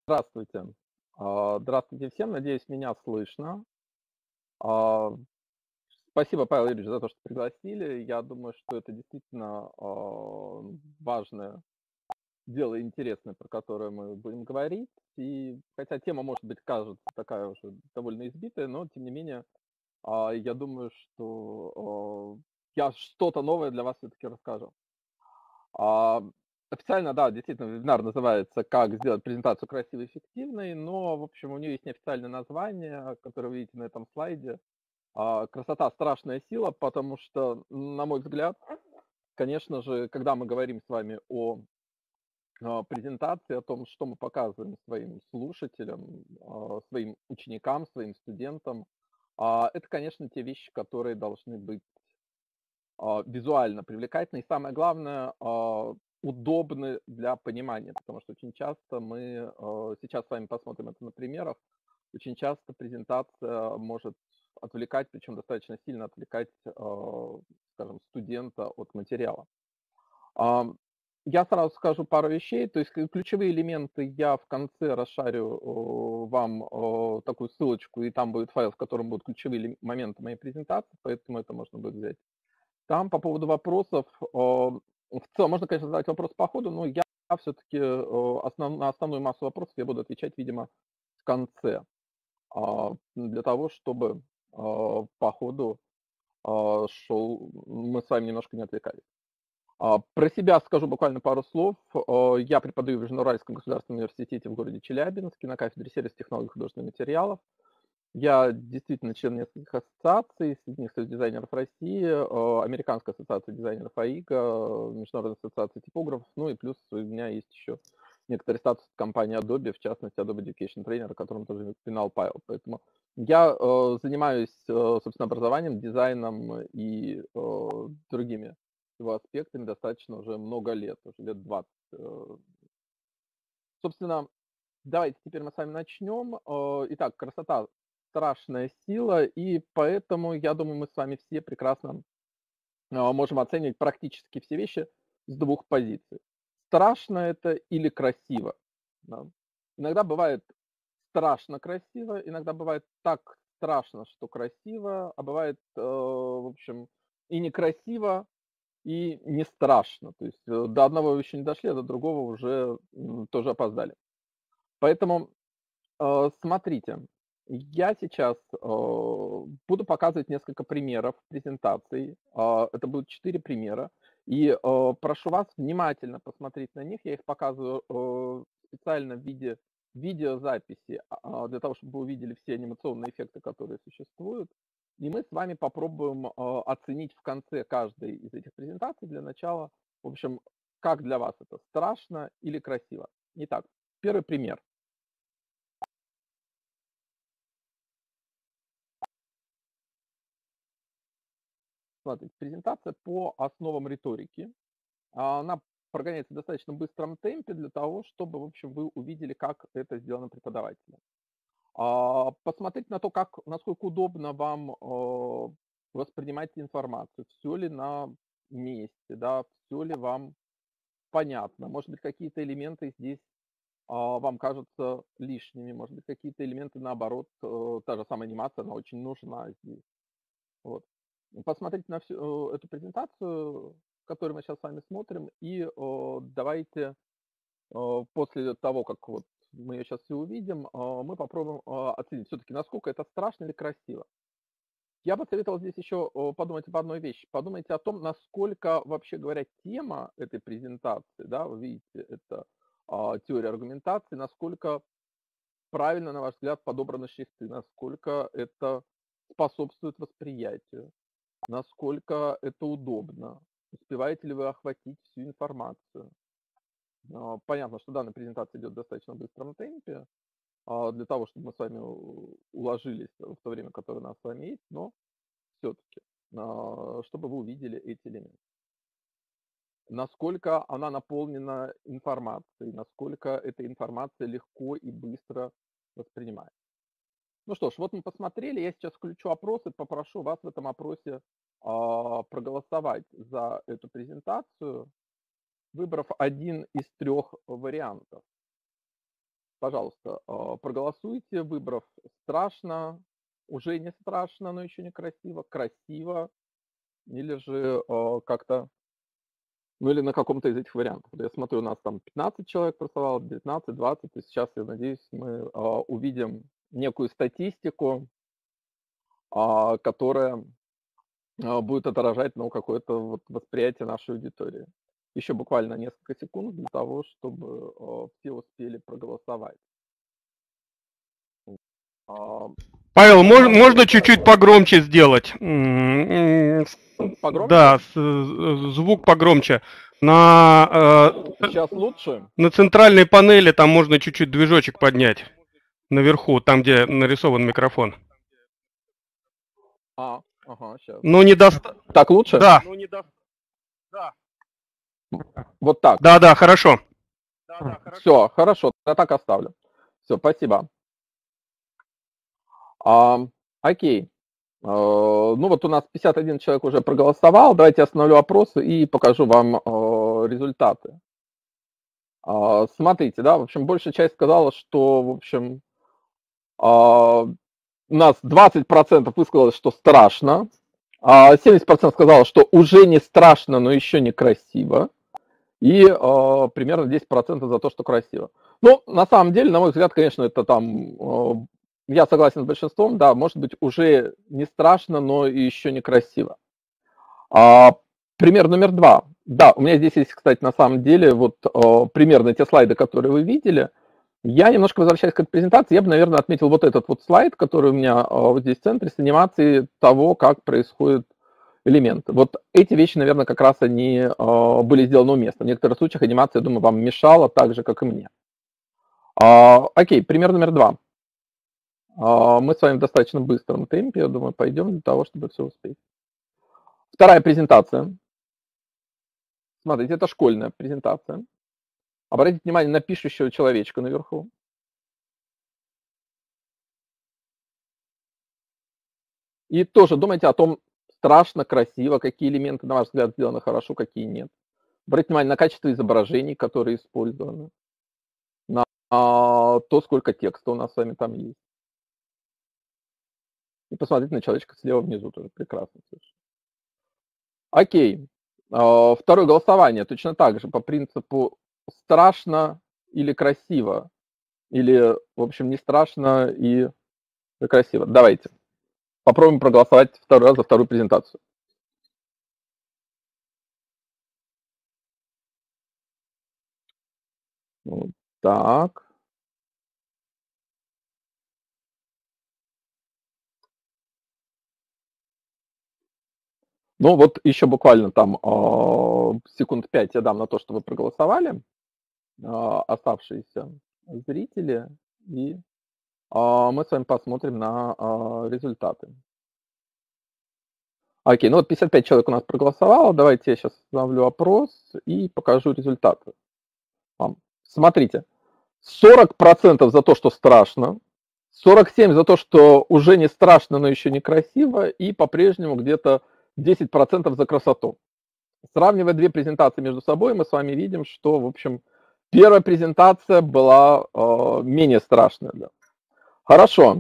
Здравствуйте. Здравствуйте всем. Надеюсь, меня слышно. А, Спасибо, Павел Юрьевич, за то, что пригласили. Я думаю, что это действительно важное дело и интересное, про которое мы будем говорить. И хотя тема, может быть, кажется такая уже довольно избитая, но тем не менее, я думаю, что я что-то новое для вас все-таки расскажу. А, Официально, да, действительно, вебинар называется «Как сделать презентацию красивой и эффективной», но, в общем, у нее есть неофициальное название, которое вы видите на этом слайде. «Красота– страшная сила», потому что, на мой взгляд, конечно же, когда мы говорим с вами о презентации, о том, что мы показываем своим слушателям, своим ученикам, своим студентам, это, конечно, те вещи, которые должны быть визуально привлекательны и, самое главное, удобны для понимания, потому что очень часто мы, сейчас с вами посмотрим это на примерах, очень часто презентация может отвлекать, причем достаточно сильно отвлекать, скажем, студента от материала. Ам, я сразу скажу пару вещей, то есть ключевые элементы я в конце расшарю вам такую ссылочку, и там будет файл, в котором будут ключевые моменты моей презентации, поэтому это можно будет взять там по поводу вопросов, в целом можно, конечно, задать вопрос по ходу, но я все-таки на основную массу вопросов я буду отвечать, видимо, в конце, для того, чтобы по ходу шел, мы с вами немножко не отвлекались. Про себя скажу буквально пару слов. Я преподаю в Южноуральском государственном университете в городе Челябинске на кафедре сервис технологий и художественных материалов. Я действительно член нескольких ассоциаций, среди них Союз дизайнеров России, Американская ассоциация дизайнеров АИГа, Международная ассоциация типографов, ну и плюс у меня есть еще некоторый статус компании Adobe, в частности Adobe Education Trainer, о котором тоже упоминал Павел. Поэтому я занимаюсь, собственно, образованием, дизайном и другими его аспектами достаточно уже много лет, уже лет 20. Собственно, давайте теперь мы с вами начнем. Итак, красота– страшная сила, и поэтому, я думаю, мы с вами все прекрасно можем оценивать практически все вещи с двух позиций. Страшно это или красиво? Да. Иногда бывает страшно красиво, иногда бывает так страшно, что красиво, а бывает, в общем, и некрасиво, и не страшно. То есть до одного вы еще не дошли, а до другого уже тоже опоздали. Поэтому смотрите, я сейчас буду показывать несколько примеров презентаций. Это будут 4 примера. И прошу вас внимательно посмотреть на них. Я их показываю специально в виде видеозаписи, для того, чтобы вы увидели все анимационные эффекты, которые существуют. И мы с вами попробуем оценить в конце каждой из этих презентаций для начала, в общем, как для вас это страшно или красиво. Итак, первый пример. Смотрите, презентация по основам риторики. Она прогоняется в достаточно быстром темпе для того, чтобы, в общем, вы увидели, как это сделано преподавателем. Посмотреть на то, насколько удобно вам воспринимать информацию, все ли на месте, да, все ли вам понятно. Может быть, какие-то элементы здесь вам кажутся лишними, может быть, какие-то элементы, наоборот, та же самая анимация, она очень нужна здесь. Вот. Посмотрите на всю эту презентацию, которую мы сейчас с вами смотрим, и давайте после того, как вот мы ее сейчас все увидим, мы попробуем оценить все-таки, насколько это страшно или красиво. Я бы советовал здесь еще подумать об одной вещи. Подумайте о том, насколько, вообще говоря, тема этой презентации, да, вы видите, это теория аргументации, насколько правильно, на ваш взгляд, подобраны шрифты, насколько это способствует восприятию, насколько это удобно, успеваете ли вы охватить всю информацию. Понятно, что данная презентация идет в достаточно быстром темпе, для того, чтобы мы с вами уложились в то время, которое у нас с вами есть, но все-таки, чтобы вы увидели эти элементы. Насколько она наполнена информацией, насколько эта информация легко и быстро воспринимается. Ну что ж, вот мы посмотрели, я сейчас включу опрос и попрошу вас в этом опросе проголосовать за эту презентацию, выбрав один из трех вариантов. пожалуйста, проголосуйте, выбрав страшно, уже не страшно, но еще не красиво, красиво, или же как-то, ну или на каком-то из этих вариантов. Я смотрю, у нас там 15 человек проголосовало, 19, 20, и сейчас, я надеюсь, мы увидим некую статистику, которая будет отражать, ну, какое-то вот восприятие нашей аудитории. Еще буквально несколько секунд для того, чтобы все успели проголосовать. Павел, можно чуть-чуть погромче сделать? Погромче? Да, звук погромче. Сейчас лучше? На центральной панели там можно чуть-чуть движочек поднять. Наверху, там, где нарисован микрофон. Ага, сейчас. Но не Так лучше? Да. Вот так? Да, хорошо. Все, хорошо, я так оставлю. Все, спасибо. Окей. Ну вот у нас 51 человек уже проголосовал. Давайте я остановлю опросы и покажу вам результаты. Смотрите, да, в общем, большая часть сказала, что, в общем, у нас 20% высказалось, что страшно, 70% сказало, что уже не страшно, но еще не красиво, и примерно 10% за то, что красиво. Ну, на самом деле, на мой взгляд, конечно, это там, я согласен с большинством, да, может быть, уже не страшно, но и еще не красиво. Пример номер 2. Да, у меня здесь есть, кстати, на самом деле, вот примерно те слайды, которые вы видели. Я немножко возвращаясь к этой презентации, я бы, наверное, отметил вот этот вот слайд, который у меня вот здесь в центре, с анимацией того, как происходят элементы. Вот эти вещи, наверное, как раз они были сделаны уместно. В некоторых случаях анимация, я думаю, вам мешала так же, как и мне. Окей, пример номер 2. Мы с вами в достаточно быстром темпе, я думаю, пойдем для того, чтобы все успеть. Вторая презентация. Смотрите, это школьная презентация. Обратите внимание на пишущего человечка наверху. И тоже думайте о том, страшно, красиво, какие элементы, на ваш взгляд, сделаны хорошо, какие нет. Обратите внимание на качество изображений, которые использованы, на то, сколько текста у нас с вами там есть. И посмотрите на человечка слева внизу, тоже прекрасно. Окей. Второе голосование точно так же, по принципу страшно или красиво, или, в общем, не страшно и красиво. Давайте попробуем проголосовать второй раз за вторую презентацию. Вот так. Ну вот еще буквально там секунд 5 я дам на то, что вы проголосовали, оставшиеся зрители, и мы с вами посмотрим на результаты. Окей, ну вот 55 человек у нас проголосовало, давайте я сейчас остановлю опрос и покажу результаты вам. Смотрите, 40% за то, что страшно, 47% за то, что уже не страшно, но еще не красиво, и по-прежнему где-то 10% за красоту. Сравнивая две презентации между собой, мы с вами видим, что, в общем, первая презентация была менее страшная. Да. Хорошо.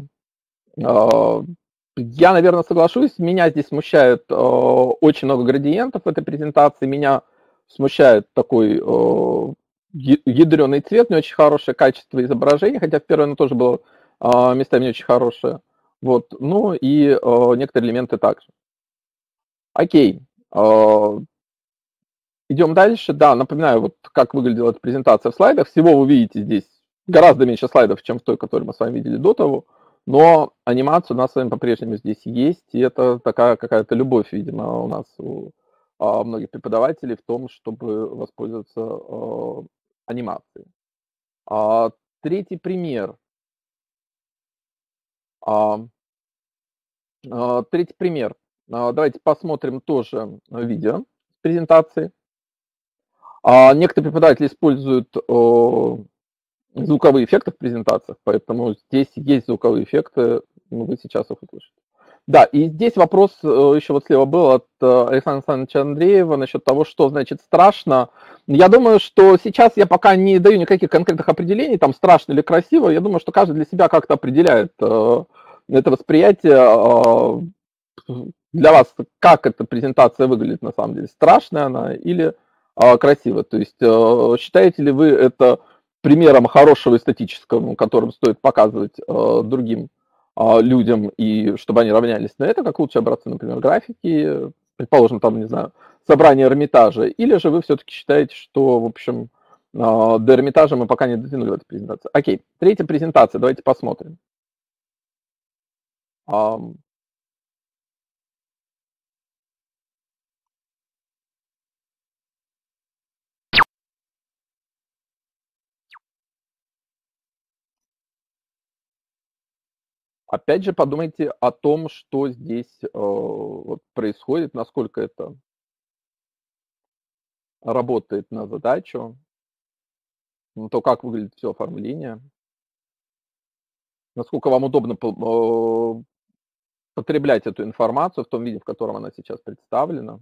Я, наверное, соглашусь. Меня здесь смущает очень много градиентов в этой презентации. Меня смущает такой ядреный цвет, не очень хорошее качество изображения, хотя в первой оно тоже было местами не очень хорошее. Вот. Ну и некоторые элементы также. Окей. Идем дальше. Да, напоминаю, вот как выглядела эта презентация в слайдах. Всего вы видите здесь гораздо меньше слайдов, чем в той, которую мы с вами видели до того. Но анимация у нас с вами по-прежнему здесь есть. И это такая какая-то любовь, видимо, у нас у многих преподавателей в том, чтобы воспользоваться анимацией. Третий пример. Третий пример. Давайте посмотрим тоже видео с презентации. Некоторые преподаватели используют звуковые эффекты в презентациях, поэтому здесь есть звуковые эффекты, вы сейчас их услышите. Да, и здесь вопрос еще вот слева был от Александра Александровича Андреева насчет того, что значит страшно. Я думаю, что сейчас я пока не даю никаких конкретных определений, там страшно или красиво. Я думаю, что каждый для себя как-то определяет это восприятие. Для вас как эта презентация выглядит на самом деле? Страшная она или красивая? То есть считаете ли вы это примером хорошего эстетического, которым стоит показывать другим людям, и чтобы они равнялись на это, как лучшие образцы, например, графики, предположим, там, не знаю, собрание Эрмитажа, или же вы все-таки считаете, что, в общем, до Эрмитажа мы пока не дотянули в этой презентации? Окей, третья презентация, давайте посмотрим. Опять же, подумайте о том, что здесь вот происходит, насколько это работает на задачу, то, как выглядит все оформление, насколько вам удобно потреблять эту информацию в том виде, в котором она сейчас представлена.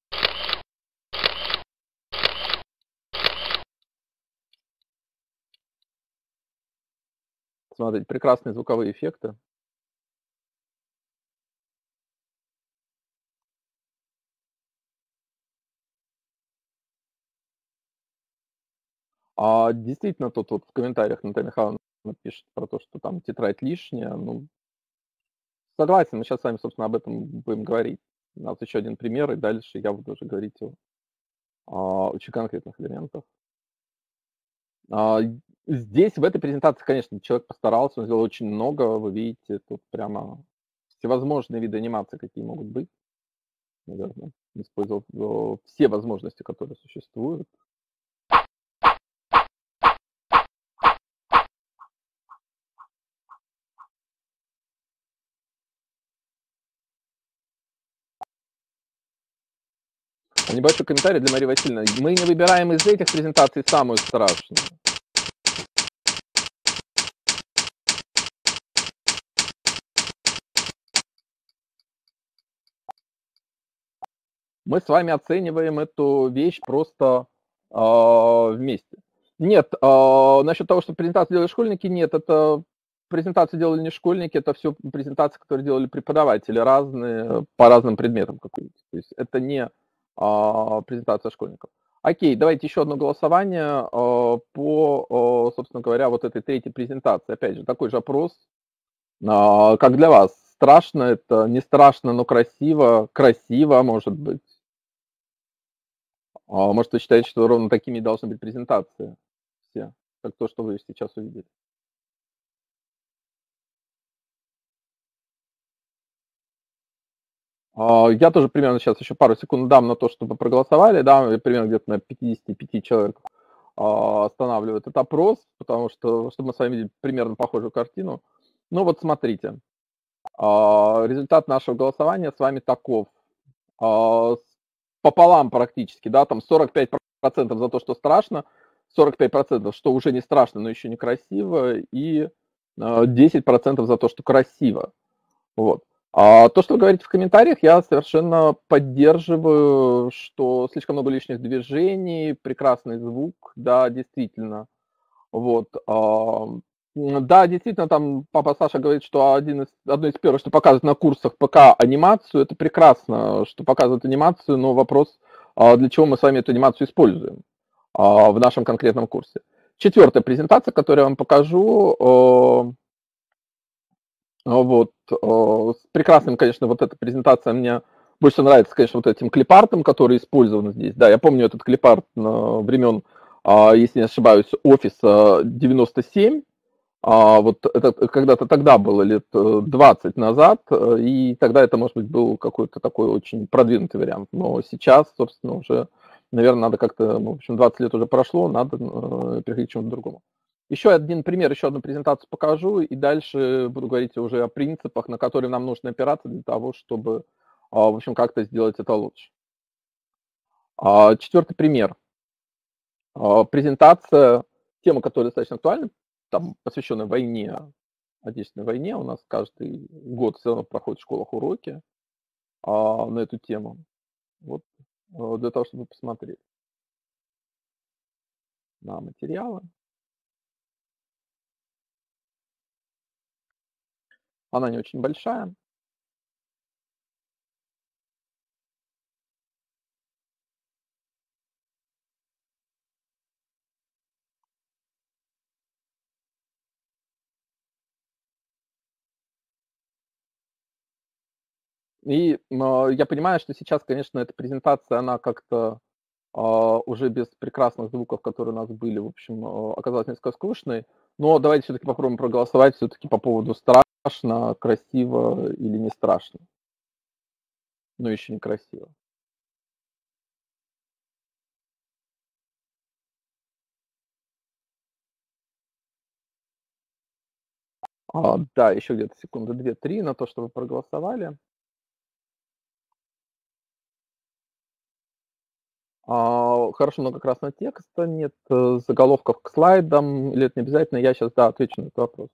Смотрите, прекрасные звуковые эффекты. Действительно, тут вот в комментариях Наталья Михайловна пишет про то, что там тетрадь лишняя. Ну, согласен, мы сейчас с вами, собственно, об этом будем говорить. У нас еще один пример, и дальше я буду уже говорить о очень конкретных элементах. Здесь, в этой презентации, конечно, человек постарался, он сделал очень много. Вы видите, тут прямо всевозможные виды анимации, какие могут быть. Наверное, использовал все возможности, которые существуют. Небольшой комментарий для Марии Васильевны. Мы не выбираем из этих презентаций самую страшную. Мы с вами оцениваем эту вещь просто вместе. Нет, насчет того, что презентацию делали школьники, нет, это презентацию делали не школьники, это все презентации, которые делали преподаватели разные, по разным предметам какие-то. То есть это не презентация школьников. Окей, давайте еще одно голосование по, собственно говоря, вот этой третьей презентации. Опять же, такой же опрос. Как для вас? Страшно это, не страшно, но красиво, красиво, может быть. Может, вы считаете, что ровно такими должны быть презентации все, как то, что вы сейчас увидели? Я тоже примерно сейчас еще пару секунд дам на то, чтобы проголосовали, да, примерно где-то на 55 человек останавливает этот опрос, потому что, чтобы мы с вами видели примерно похожую картину. Ну вот смотрите, результат нашего голосования с вами таков. Пополам практически, да, там 45% за то, что страшно, 45%, что уже не страшно, но еще не красиво, и 10% за то, что красиво. Вот. А то, что вы говорите в комментариях, я совершенно поддерживаю, что слишком много лишних движений, прекрасный звук, да, действительно. Вот. Да, действительно, там папа Саша говорит, что одно из первых, что показывают на курсах ПК анимацию, это прекрасно, что показывают анимацию, но вопрос, для чего мы с вами эту анимацию используем в нашем конкретном курсе. Четвертая презентация, которую я вам покажу, вот, с прекрасным, конечно, вот эта презентация мне больше нравится, конечно, вот этим клипартом, который использован здесь. Да, я помню этот клипарт времен, если не ошибаюсь, офиса 97. Вот это когда-то тогда было, лет 20 назад, и тогда это, может быть, был какой-то такой очень продвинутый вариант. Но сейчас, собственно, уже, наверное, надо как-то, ну, в общем, 20 лет уже прошло, надо переходить к чему-то другому. Еще один пример, еще одну презентацию покажу, и дальше буду говорить уже о принципах, на которые нам нужно опираться для того, чтобы, в общем, как-то сделать это лучше. Четвертый пример. Презентация, тема, которая достаточно актуальна, там, посвященная войне Отечественной войне. У нас каждый год все равно проходят в школах уроки на эту тему. Вот для того, чтобы посмотреть на материалы. Она не очень большая. И я понимаю, что сейчас, конечно, эта презентация, она как-то уже без прекрасных звуков, которые у нас были, в общем, оказалась несколько скучной. Но давайте все-таки попробуем проголосовать все-таки по поводу страшно, красиво или не страшно. Но еще не красиво. Да, еще где-то секунды 2-3 на то, чтобы проголосовали. Хорошо, много красного текста, нет заголовков к слайдам, или это не обязательно, я сейчас, да, отвечу на этот вопрос.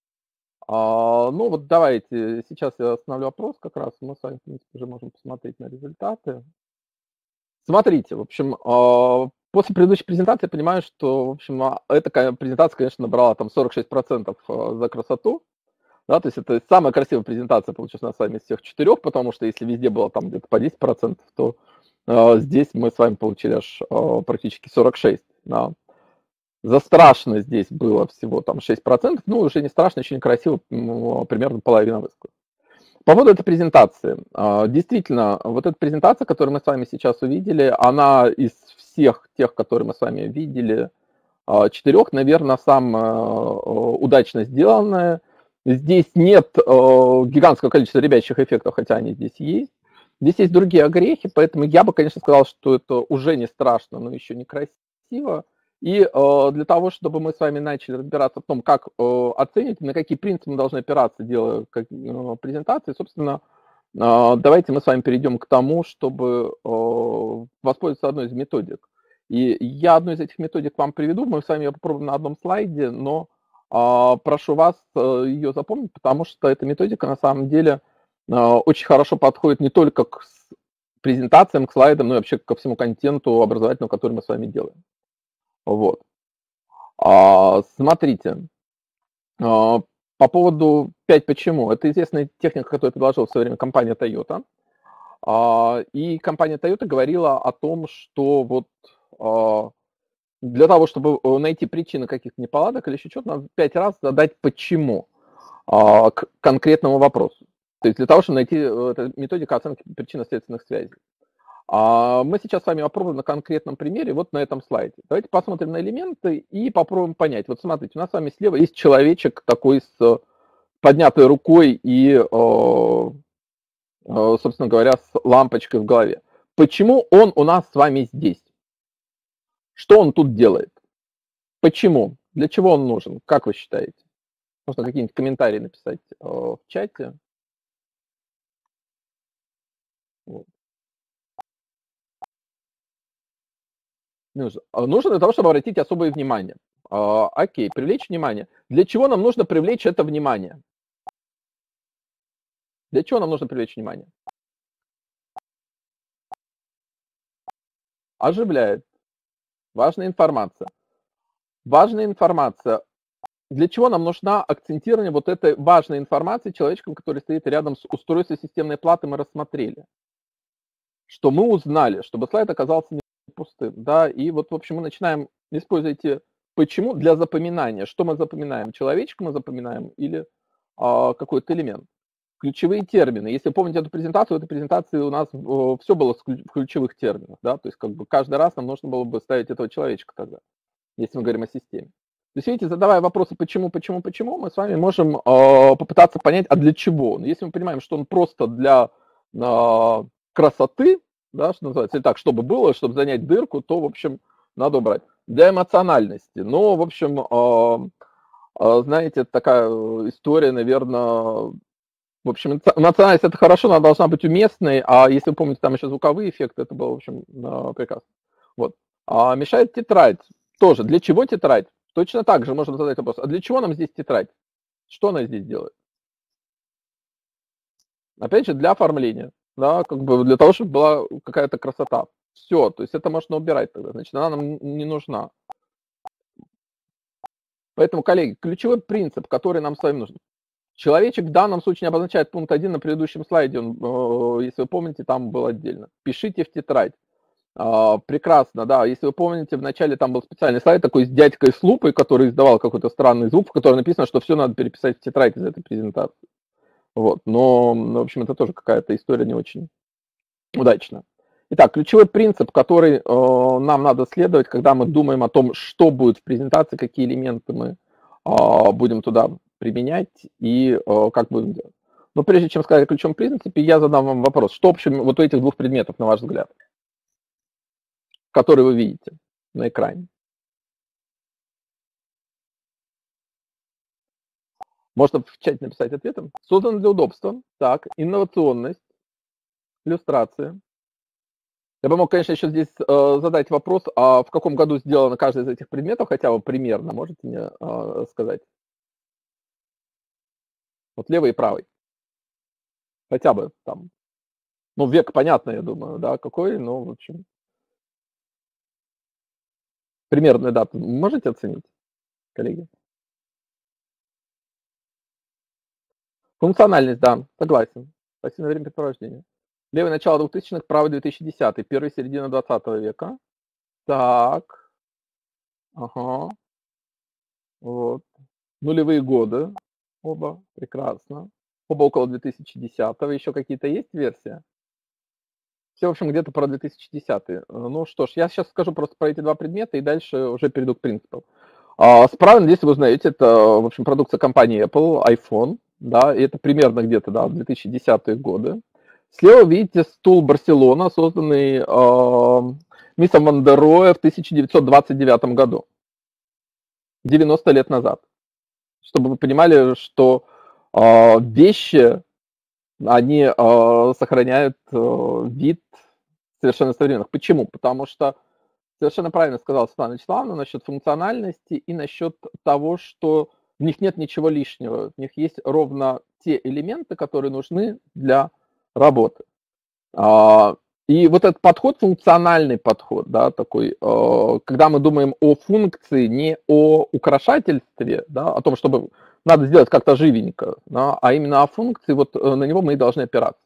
Ну вот давайте, сейчас я остановлю опрос как раз, мы с вами, в принципе, уже можем посмотреть на результаты. Смотрите, в общем, после предыдущей презентации я понимаю, что, в общем, эта презентация, конечно, набрала там 46% за красоту, да, то есть это самая красивая презентация получилась у нас с вами из всех 4, потому что если везде было там где-то по 10%, то здесь мы с вами получили аж практически 46%. Да. За страшно здесь было всего там 6%, ну, уже не страшно, еще не красиво, примерно половина высказалась. По поводу этой презентации. Действительно, вот эта презентация, которую мы с вами сейчас увидели, она из всех тех, которые мы с вами видели, 4, наверное, самая удачно сделанная. Здесь нет гигантского количества ребячих эффектов, хотя они здесь есть. Здесь есть другие огрехи, поэтому я бы, конечно, сказал, что это уже не страшно, но еще не красиво. И для того, чтобы мы с вами начали разбираться в том, как оценить, на какие принципы мы должны опираться, делая презентации, собственно, давайте мы с вами перейдем к тому, чтобы воспользоваться одной из методик. И я одну из этих методик вам приведу, мы с вами ее попробуем на одном слайде, но прошу вас ее запомнить, потому что эта методика на самом деле очень хорошо подходит не только к презентациям, к слайдам, но и вообще ко всему контенту образовательному, который мы с вами делаем. Вот. Смотрите, по поводу 5 почему. Это известная техника, которую предложила в свое время компания Toyota. И компания Toyota говорила о том, что вот для того, чтобы найти причины каких-то неполадок или еще что-то, надо 5 раз задать почему к конкретному вопросу. То есть для того, чтобы найти методику оценки причинно-следственных связей. Мы сейчас с вами попробуем на конкретном примере, вот на этом слайде. Давайте посмотрим на элементы и попробуем понять. Вот смотрите, у нас с вами слева есть человечек такой с поднятой рукой и, собственно говоря, с лампочкой в голове. Почему он у нас с вами здесь? Что он тут делает? Почему? Для чего он нужен? Как вы считаете? Можно какие-нибудь комментарии написать в чате. Вот. Нужно для того, чтобы обратить особое внимание. Окей, привлечь внимание. Для чего нам нужно привлечь это внимание? Для чего нам нужно привлечь внимание? Оживляет. Важная информация. Важная информация. Для чего нам нужна акцентирование вот этой важной информации человечком, который стоит рядом с устройством системной платы, мы рассмотрели? Что мы узнали, чтобы слайд оказался не пустым. Да? И вот, в общем, мы начинаем использовать почему для запоминания. Что мы запоминаем? Человечка мы запоминаем или какой-то элемент? Ключевые термины. Если помните эту презентацию, в этой презентации у нас все было в ключевых терминах. Да? То есть как бы каждый раз нам нужно было бы ставить этого человечка тогда, если мы говорим о системе. То есть, видите, задавая вопросы почему, мы с вами можем попытаться понять, а для чего. Если мы понимаем, что он просто для красоты, да, что называется, или так, чтобы было, чтобы занять дырку, то, в общем, надо убрать. Для эмоциональности. Но, в общем, знаете, такая история, наверное, в общем, эмоциональность это хорошо, она должна быть уместной, а если вы помните, там еще звуковые эффекты, это было, в общем, прекрасно. Вот. Мешает тетрадь. Тоже. Для чего тетрадь? Точно так же можно задать вопрос. А для чего нам здесь тетрадь? Что она здесь делает? Опять же, для оформления, да, как бы для того, чтобы была какая-то красота. Все, то есть это можно убирать тогда, значит, она нам не нужна. Поэтому, коллеги, ключевой принцип, который нам с вами нужен. Человечек в данном случае не обозначает пункт 1 на предыдущем слайде, он, если вы помните, там был отдельно. Пишите в тетрадь. Прекрасно, да. Если вы помните, в начале там был специальный слайд такой с дядькой с лупой, который издавал какой-то странный звук, в котором написано, что все надо переписать в тетрадь из этой презентации. Вот. Но, в общем, это тоже какая-то история не очень удачная. Итак, ключевой принцип, который нам надо следовать, когда мы думаем о том, что будет в презентации, какие элементы мы будем туда применять и как будем делать. Но прежде чем сказать о ключевом принципе, я задам вам вопрос. Что общем вот у этих двух предметов, на ваш взгляд, которые вы видите на экране? Можно в чате написать ответом. Создан для удобства. Так, инновационность, иллюстрация. Я бы мог, конечно, еще здесь задать вопрос, а в каком году сделано каждый из этих предметов, хотя бы примерно, можете мне сказать? Вот левый и правый. Хотя бы там. Ну, век понятно, я думаю, да, какой, ну, в общем. Примерную дату можете оценить, коллеги? Функциональность, да, согласен. Пассивное времяпрепровождение. Левый начало 2000-х, правый 2010-й, первый середина 20 века. Так. Ага. Вот. Нулевые годы. Оба. Прекрасно. Оба около 2010-го. Еще какие-то есть версии? Все, в общем, где-то про 2010-й. Ну что ж, я сейчас скажу просто про эти два предмета и дальше уже перейду к принципам. Справа, здесь вы узнаете, это, в общем, продукция компании Apple, iPhone, да, и это примерно где-то, да, 2010-е годы. Слева видите стул Барселона, созданный миссом Ван дер Роэ в 1929 году, 90 лет назад. Чтобы вы понимали, что вещи, они сохраняют вид совершенно современных. Почему? Потому что совершенно правильно сказала Светлана Вячеславовна насчет функциональности и насчет того, что в них нет ничего лишнего. В них есть ровно те элементы, которые нужны для работы. И вот этот подход, функциональный подход, да, такой, когда мы думаем о функции, не о украшательстве, да, о том, чтобы надо сделать как-то живенько, да, а именно о функции, вот на него мы и должны опираться.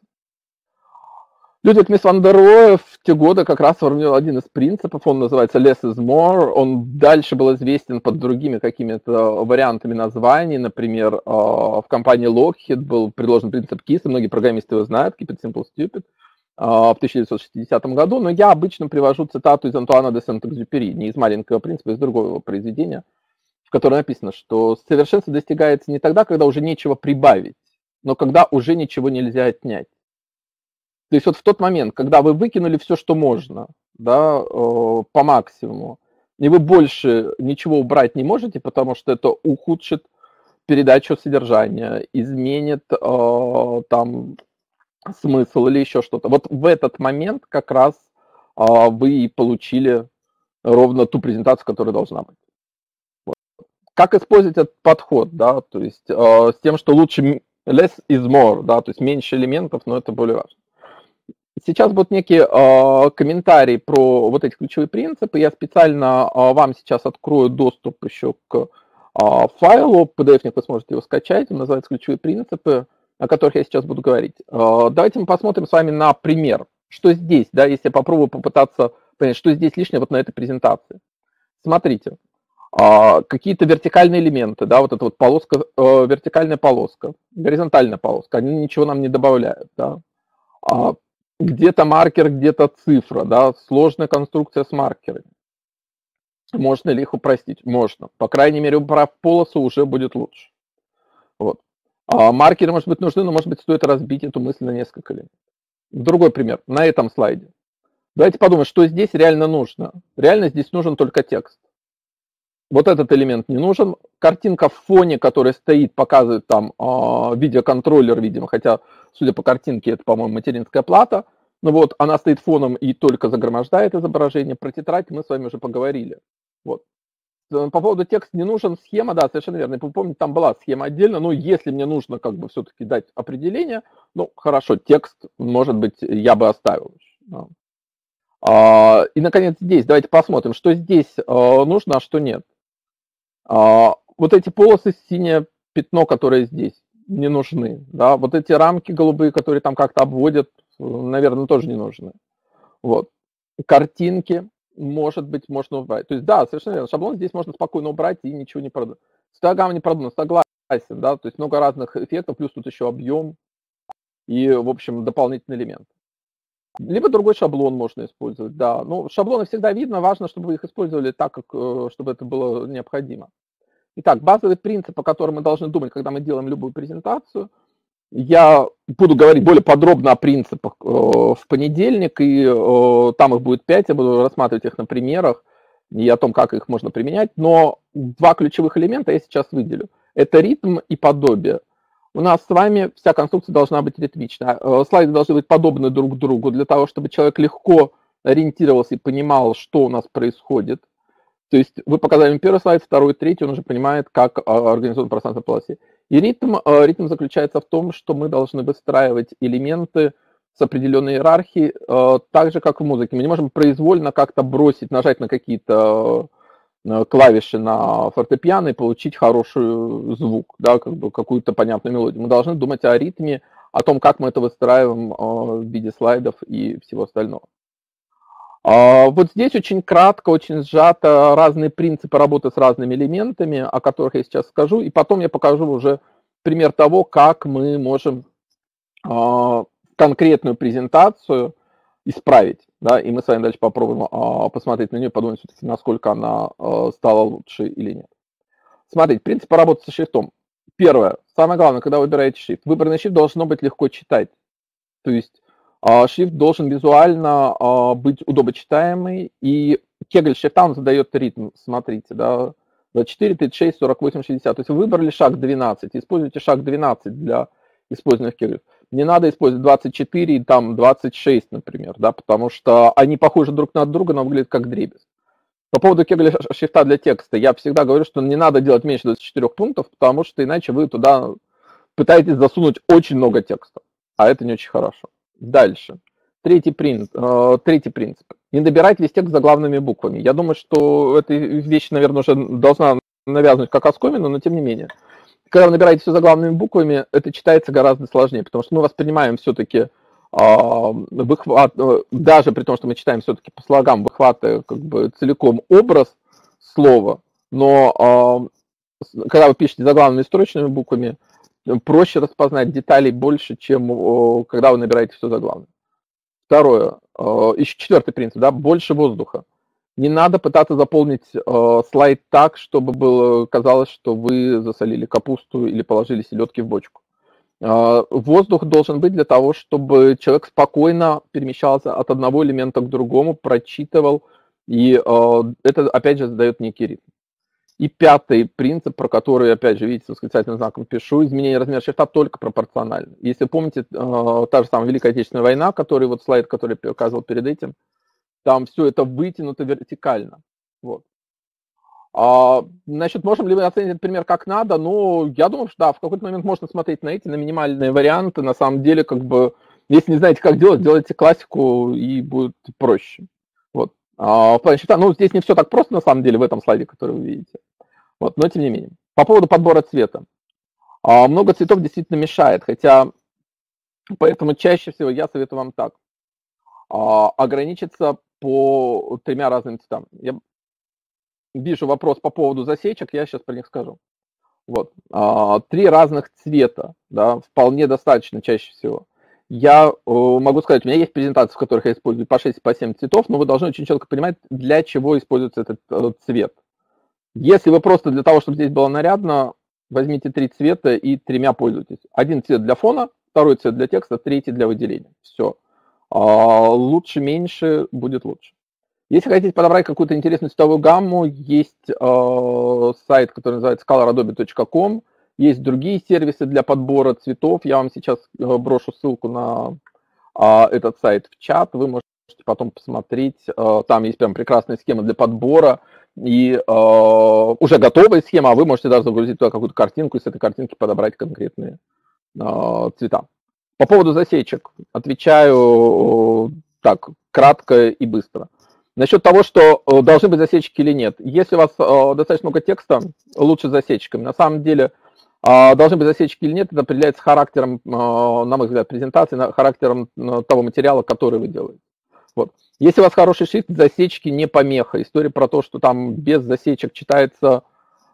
Людвиг Мисс Ван дер Роэ в те годы как раз сформулировал один из принципов, он называется less is more, он дальше был известен под другими какими-то вариантами названий, например, в компании Lockheed был предложен принцип KISS, многие программисты его знают, Keep it simple, stupid, в 1960 году, но я обычно привожу цитату из Антуана де Сент-Экзюпери, не из «Маленького принципа», а из другого произведения, в котором написано, что совершенство достигается не тогда, когда уже нечего прибавить, но когда уже ничего нельзя отнять. То есть вот в тот момент, когда вы выкинули все, что можно, да, по максимуму, и вы больше ничего убрать не можете, потому что это ухудшит передачу содержания, изменит там смысл или еще что-то. Вот в этот момент как раз вы и получили ровно ту презентацию, которая должна быть. Вот. Как использовать этот подход, да, то есть с тем, что лучше less is more, да, то есть меньше элементов, но это более важно. Сейчас будут некие комментарии про вот эти ключевые принципы. Я специально вам сейчас открою доступ еще к файлу, PDF-ник вы сможете его скачать, он называется «Ключевые принципы», о которых я сейчас буду говорить. Давайте мы посмотрим с вами на пример. Что здесь, да, если я попробую попытаться понять, что здесь лишнее вот на этой презентации. Смотрите, какие-то вертикальные элементы, да, вот эта вот полоска, вертикальная полоска, горизонтальная полоска, они ничего нам не добавляют, да. Где-то маркер, где-то цифра, да, сложная конструкция с маркерами. Можно ли их упростить? Можно. По крайней мере, убрав полосу, уже будет лучше. Вот. Маркеры, может быть, нужны, но, может быть, стоит разбить эту мысль на несколько элементов. Другой пример. На этом слайде. Давайте подумаем, что здесь реально нужно. Реально здесь нужен только текст. Вот этот элемент не нужен. Картинка в фоне, которая стоит, показывает там видеоконтроллер, видимо, хотя, судя по картинке, это, по-моему, материнская плата. Ну вот, она стоит фоном и только загромождает изображение. Про тетрадь мы с вами уже поговорили. Вот. По поводу текста не нужен схема, да, совершенно верно. Вы помните, там была схема отдельно, но если мне нужно как бы все-таки дать определение, ну, хорошо, текст, может быть, я бы оставил. И, наконец, здесь, давайте посмотрим, что здесь нужно, а что нет. Вот эти полосы, синее пятно, которое здесь, не нужны. Да? Вот эти рамки голубые, которые там как-то обводят, наверное, тоже не нужны. Вот. Картинки, может быть, можно убрать. То есть, да, совершенно верно, шаблон здесь можно спокойно убрать и ничего не продать. Стагам не продано, согласен, да, то есть много разных эффектов, плюс тут еще объем и, в общем, дополнительный элемент. Либо другой шаблон можно использовать, да. Ну, шаблоны всегда видно, важно, чтобы вы их использовали так, как, чтобы это было необходимо. Итак, базовый принцип, о котором мы должны думать, когда мы делаем любую презентацию. Я буду говорить более подробно о принципах в понедельник, и там их будет 5, я буду рассматривать их на примерах и о том, как их можно применять. Но два ключевых элемента я сейчас выделю. Это ритм и подобие. У нас с вами вся конструкция должна быть ритмична. Слайды должны быть подобны друг другу для того, чтобы человек легко ориентировался и понимал, что у нас происходит. То есть вы показали ему первый слайд, второй, третий, он уже понимает, как организовано пространство в полосе. И ритм заключается в том, что мы должны выстраивать элементы с определенной иерархией, так же, как в музыке. Мы не можем произвольно как-то бросить, нажать на какие-то клавиши на фортепиано и получить хороший звук, да, как бы какую-то понятную мелодию. Мы должны думать о ритме, о том, как мы это выстраиваем в виде слайдов и всего остального. Вот здесь очень кратко, очень сжато разные принципы работы с разными элементами, о которых я сейчас скажу, и потом я покажу уже пример того, как мы можем конкретную презентацию исправить, да, и мы с вами дальше попробуем посмотреть на нее, подумать все-таки, насколько она стала лучше или нет. Смотрите, принцип работы со шрифтом. Первое, самое главное, когда вы выбираете шрифт, выбранный шрифт должно быть легко читать, то есть шрифт должен визуально быть удобочитаемый, и кегль шрифта, он задает ритм, смотрите, да, 24, 36, 48, 60. То есть вы выбрали шаг 12, используйте шаг 12 для использования кеглей. Не надо использовать 24 и там 26, например, да, потому что они похожи друг на друга, но выглядят как дребезг. По поводу кегля шрифта для текста, я всегда говорю, что не надо делать меньше 24 пунктов, потому что иначе вы туда пытаетесь засунуть очень много текста, а это не очень хорошо. Дальше. Третий принцип. Не добирать весь текст заглавными буквами. Я думаю, что эта вещь, наверное, уже должна навязывать как оскомину, но тем не менее. Когда вы набираете все заглавными буквами, это читается гораздо сложнее, потому что мы воспринимаем все-таки выхват, даже при том, что мы читаем все-таки по слогам, выхватывая как бы целиком образ слова, но когда вы пишете заглавными строчными буквами, проще распознать деталей больше, чем когда вы набираете все заглавное. Второе, еще четвертый принцип, да, больше воздуха. Не надо пытаться заполнить слайд так, чтобы было казалось, что вы засолили капусту или положили селедки в бочку. Воздух должен быть для того, чтобы человек спокойно перемещался от одного элемента к другому, прочитывал, и это, опять же, задает некий ритм. И пятый принцип, про который, опять же, видите, с восклицательным знаком пишу, изменение размера шрифта только пропорционально. Если помните, та же самая Великая Отечественная война, который вот слайд, который я показывал перед этим, там все это вытянуто вертикально. Вот. Значит, можем ли мы оценить этот пример как надо? Ну, я думаю, что да, в какой-то момент можно смотреть на эти, на минимальные варианты. На самом деле, как бы, если не знаете, как делать, делайте классику, и будет проще. Вот. Ну, здесь не все так просто, на самом деле, в этом слайде, который вы видите. Вот, но тем не менее. По поводу подбора цвета. Много цветов действительно мешает, хотя, поэтому чаще всего я советую вам так. Ограничиться по 3 разным цветам. Я вижу вопрос по поводу засечек, я сейчас про них скажу. Вот. 3 разных цвета, да, вполне достаточно чаще всего. Я могу сказать, у меня есть презентации, в которых я использую по 6, по 7 цветов, но вы должны очень четко понимать, для чего используется этот цвет. Если вы просто для того, чтобы здесь было нарядно, возьмите 3 цвета и 3 пользуйтесь. Один цвет для фона, второй цвет для текста, третий для выделения. Все. Лучше, меньше будет лучше. Если хотите подобрать какую-то интересную цветовую гамму, есть сайт, который называется coloradobe.com, есть другие сервисы для подбора цветов. Я вам сейчас брошу ссылку на этот сайт в чат, вы можете потом посмотреть. Там есть прям прекрасная схема для подбора. и уже готовая схема, а вы можете даже загрузить туда какую-то картинку и с этой картинки подобрать конкретные цвета. По поводу засечек отвечаю так, кратко и быстро. Насчет того, что должны быть засечки или нет. Если у вас достаточно много текста, лучше с засечками. На самом деле, должны быть засечки или нет, это определяется характером, на мой взгляд, презентации, характером того материала, который вы делаете. Вот. Если у вас хороший шрифт, засечки не помеха. История про то, что там без засечек читается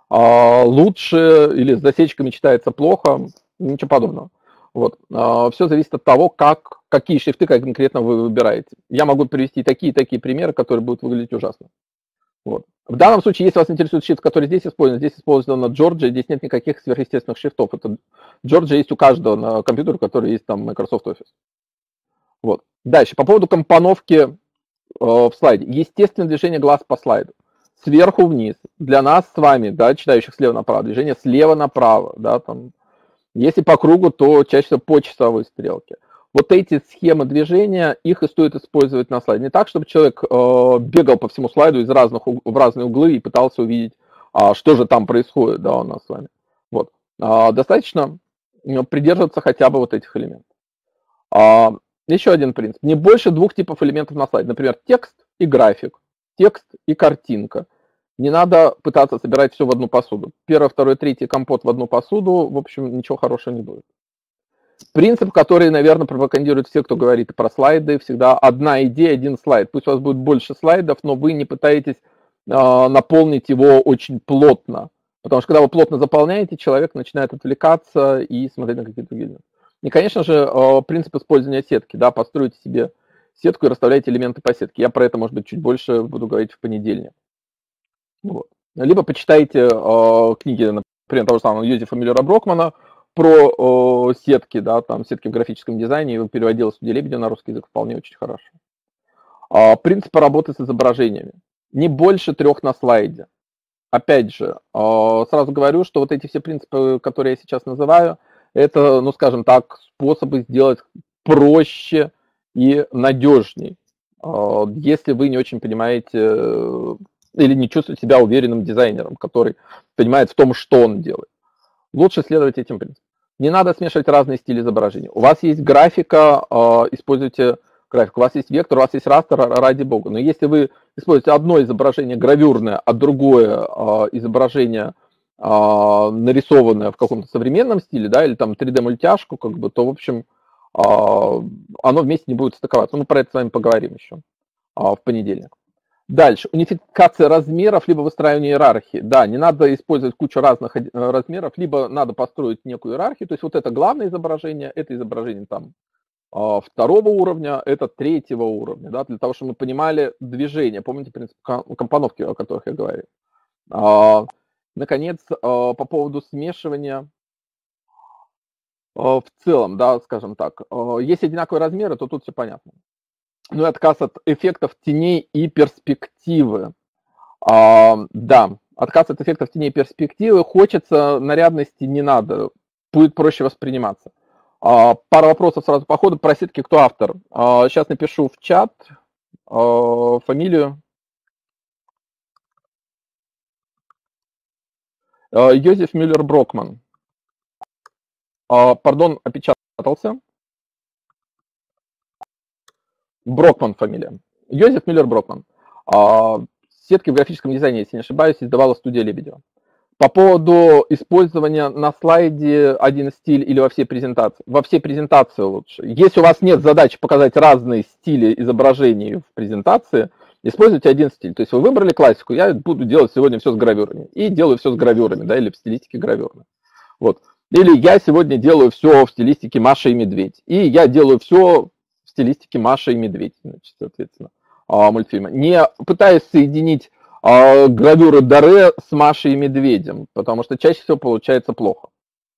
лучше или с засечками читается плохо, ничего подобного. Вот. Все зависит от того, какие шрифты конкретно вы выбираете. Я могу привести такие примеры, которые будут выглядеть ужасно. Вот. В данном случае, если вас интересует шрифт, который здесь использована Georgia, здесь нет никаких сверхъестественных шрифтов. Это Georgia есть у каждого на компьютере, который есть там Microsoft Office. Вот. Дальше, по поводу компоновки в слайде. Естественное движение глаз по слайду. Сверху вниз. Для нас с вами, да, читающих слева направо, движение слева направо, да, там. Если по кругу, то чаще всего по часовой стрелке. Вот эти схемы движения, их и стоит использовать на слайде. Не так, чтобы человек бегал по всему слайду в разные углы и пытался увидеть, что же там происходит, да, у нас с вами. Вот. Достаточно придерживаться хотя бы вот этих элементов. Еще один принцип. Не больше двух типов элементов на слайде. Например, текст и график, текст и картинка. Не надо пытаться собирать все в одну посуду. Первое, второе, третье компот в одну посуду, в общем, ничего хорошего не будет. Принцип, который, наверное, пропагандируют все, кто говорит про слайды, всегда одна идея, один слайд. Пусть у вас будет больше слайдов, но вы не пытаетесь наполнить его очень плотно. Потому что когда вы плотно заполняете, человек начинает отвлекаться и смотреть на какие-то другие. И, конечно же, принцип использования сетки. Да, постройте себе сетку и расставляйте элементы по сетке. Я про это, может быть, чуть больше буду говорить в понедельник. Вот. Либо почитайте книги, например, того же самого Йозефа Мюллера Брокмана про сетки, да, там сетки в графическом дизайне, его переводила Студия Лебедева на русский язык вполне очень хорошо. Принципы работы с изображениями. Не больше 3 на слайде. Опять же, сразу говорю, что вот эти все принципы, которые я сейчас называю, это, ну, скажем так, способы сделать проще и надежней, если вы не очень понимаете или не чувствуете себя уверенным дизайнером, который понимает в том, что он делает. Лучше следовать этим принципам. Не надо смешивать разные стили изображения. У вас есть графика, используйте графику. У вас есть вектор, у вас есть растер, ради бога. Но если вы используете одно изображение гравюрное, а другое изображение нарисованное в каком-то современном стиле, да, или там 3D-мультяшку, как бы, то, в общем, оно вместе не будет стыковаться. Мы про это с вами поговорим еще в понедельник. Дальше. Унификация размеров, либо выстраивание иерархии. Да, не надо использовать кучу разных размеров, либо надо построить некую иерархию. То есть вот это главное изображение, это изображение там 2-го уровня, это 3-го уровня, да, для того, чтобы мы понимали движение. Помните принцип компоновки, о которых я говорил. Наконец, по поводу смешивания в целом, да, скажем так. Если одинаковые размеры, то тут все понятно. Ну и отказ от эффектов теней и перспективы. Да, отказ от эффектов теней и перспективы. Хочется нарядности, не надо. Будет проще восприниматься. Пара вопросов сразу по ходу. Про сетки, кто автор. Сейчас напишу в чат фамилию. Йозеф Мюллер Брокман. Пардон, опечатался. Брокман фамилия. Йозеф Мюллер Брокман. Сетки в графическом дизайне, если не ошибаюсь, издавала Студия Лебедева. По поводу использования на слайде один стиль или во всей презентации. Во всей презентации лучше. Если у вас нет задачи показать разные стили изображений в презентации, используйте один стиль. То есть вы выбрали классику, я буду делать сегодня все с гравюрами. И делаю все с гравюрами, да, или в стилистике гравюрами. Вот. Или я сегодня делаю все в стилистике Маша и Медведь. И я делаю все в стилистике Маша и Медведь, значит, соответственно, мультфильма. Не пытаюсь соединить гравюры Доре с Машей и Медведем, потому что чаще всего получается плохо.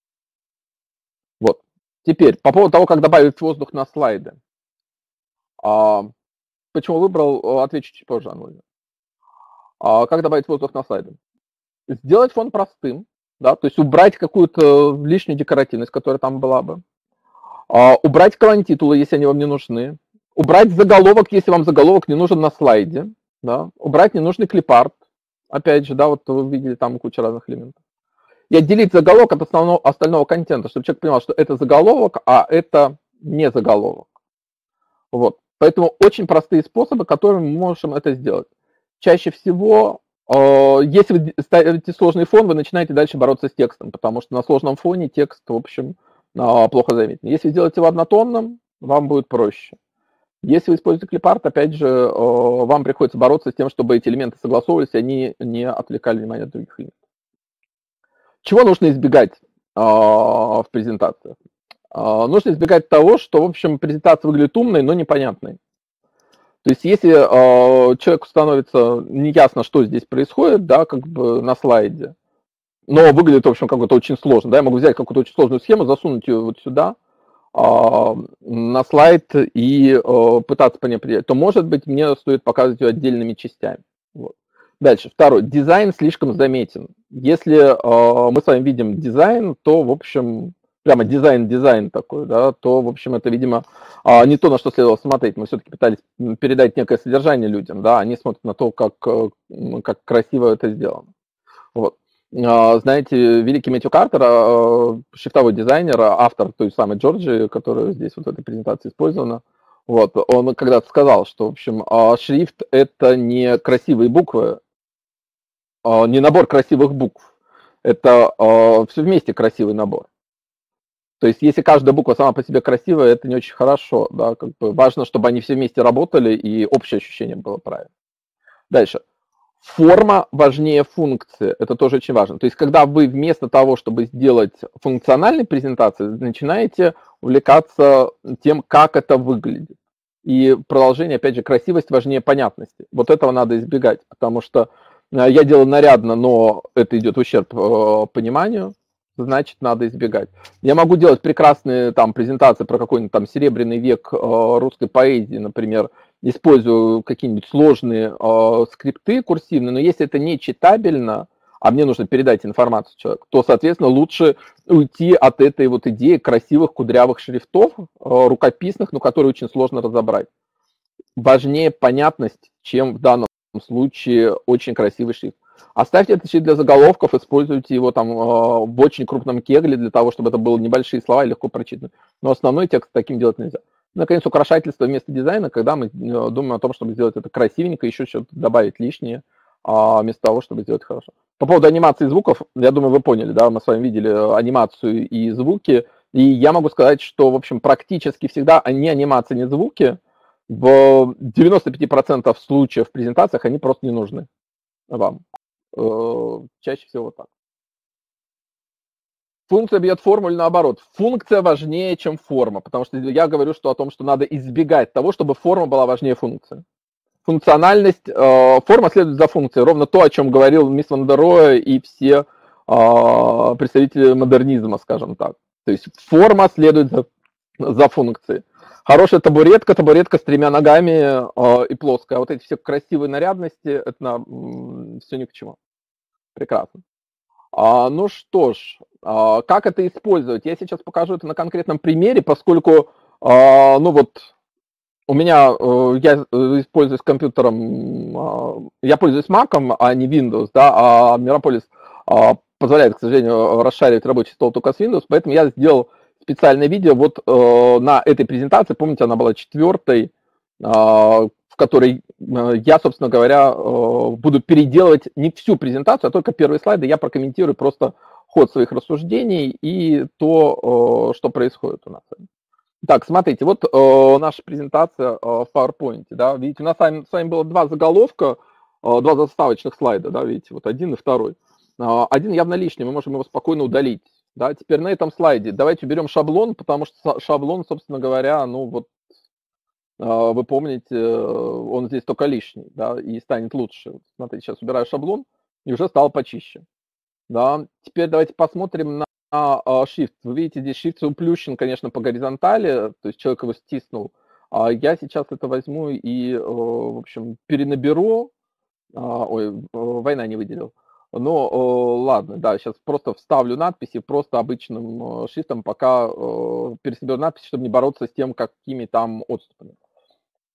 Вот. Теперь, по поводу того, как добавить воздух на слайды. Почему выбрал, отвечу чуть позже, Анна. Как добавить воздух на слайды? Сделать фон простым, да, то есть убрать какую-то лишнюю декоративность, которая там была бы. Убрать колонтитулы, если они вам не нужны. Убрать заголовок, если вам заголовок не нужен на слайде. Да? Убрать ненужный клипарт. Опять же, да, вот вы видели там кучу разных элементов. И отделить заголовок от остального контента, чтобы человек понимал, что это заголовок, а это не заголовок. Вот. Поэтому очень простые способы, которыми мы можем это сделать. Чаще всего, если вы ставите сложный фон, вы начинаете дальше бороться с текстом, потому что на сложном фоне текст, в общем, плохо заметен. Если вы сделаете его однотонным, вам будет проще. Если вы используете клипарт, опять же, вам приходится бороться с тем, чтобы эти элементы согласовывались, и они не отвлекали внимание от других элементов. Чего нужно избегать в презентациях? Нужно избегать того, что, в общем, презентация выглядит умной, но непонятной. То есть если человеку становится неясно, что здесь происходит, да, как бы на слайде, но выглядит, в общем, как-то очень сложно, да, я могу взять какую-то очень сложную схему, засунуть ее вот сюда, на слайд и пытаться по ней определять, то, может быть, мне стоит показывать ее отдельными частями. Вот. Дальше, второй. Дизайн слишком заметен. Если мы с вами видим дизайн, то, в общем, прямо дизайн такой, да, то, в общем, это, видимо, не то, на что следовало смотреть. Мы все-таки пытались передать некое содержание людям, да, они смотрят на то, как красиво это сделано. Вот. Знаете, великий Мэтью Картер, шрифтовой дизайнер, автор той самой Джорджии, которая здесь вот в этой презентации использована, вот, он когда-то сказал, что, в общем, шрифт – это не красивые буквы, не набор красивых букв, это все вместе красивый набор. То есть, если каждая буква сама по себе красивая, это не очень хорошо, да, как бы важно, чтобы они все вместе работали и общее ощущение было правильно. Дальше. Форма важнее функции, это тоже очень важно. То есть, когда вы вместо того, чтобы сделать функциональную презентацию, начинаете увлекаться тем, как это выглядит. И продолжение, опять же, красивость важнее понятности. Вот этого надо избегать, потому что я делаю нарядно, но это идет в ущерб пониманию, значит, надо избегать. Я могу делать прекрасные там презентации про какой-нибудь там серебряный век русской поэзии, например, использую какие-нибудь сложные скрипты курсивные, но если это не читабельно, а мне нужно передать информацию человеку, то, соответственно, лучше уйти от этой вот идеи красивых кудрявых шрифтов, рукописных, но которые очень сложно разобрать. Важнее понятность, чем в данном случае очень красивый шрифт. Оставьте этот шрифт для заголовков, используйте его там в очень крупном кегле для того, чтобы это были небольшие слова и легко прочитаны. Но основной текст таким делать нельзя. Наконец, украшательство вместо дизайна, когда мы думаем о том, чтобы сделать это красивенько, еще что-то добавить лишнее, вместо того, чтобы сделать хорошо. По поводу анимации звуков, я думаю, вы поняли, да, мы с вами видели анимацию и звуки, и я могу сказать, что, в общем, практически всегда ни анимация, ни звуки, в 95% случаев в презентациях они просто не нужны вам. Чаще всего вот так. Функция бьет форму или наоборот. Функция важнее, чем форма, потому что я говорю о том, что надо избегать того, чтобы форма была важнее функции. Функциональность, форма следует за функцией. Ровно то, о чем говорил Мисс Ван дер Роhe и все представители модернизма, скажем так. То есть форма следует за функцией. Хорошая табуретка с 3 ногами и плоская. А вот эти все красивые нарядности, это все ни к чему. Прекрасно. Ну что ж, как это использовать? Я сейчас покажу это на конкретном примере, поскольку, ну вот, у меня, я пользуюсь компьютером, я пользуюсь Mac'ом, а не Windows, да, а Mirapolis позволяет, к сожалению, расшаривать рабочий стол только с Windows, поэтому я сделал специальное видео вот на этой презентации, помните, она была 4-й, в которой я, собственно говоря, буду переделывать не всю презентацию, а только первые слайды, я прокомментирую просто ход своих рассуждений и то, что происходит у нас. Так, смотрите, вот наша презентация в PowerPoint, да, видите, у нас с вами было 2 заголовка, 2 заставочных слайда, да, видите, вот один и второй. Один явно лишний, мы можем его спокойно удалить, да, теперь на этом слайде давайте уберем шаблон, потому что шаблон, собственно говоря, ну вот, вы помните, он здесь только лишний, да, и станет лучше. Смотрите, сейчас убираю шаблон, и уже стало почище, да. Теперь давайте посмотрим на shift. Вы видите, здесь shift уплющен, конечно, по горизонтали, то есть человек его стиснул. Я сейчас это возьму и, в общем, перенаберу. Ой, война не выделил. Но ладно, да, сейчас просто вставлю надписи просто обычным шрифтом, пока пересоберу надписи, чтобы не бороться с тем, какими там отступами.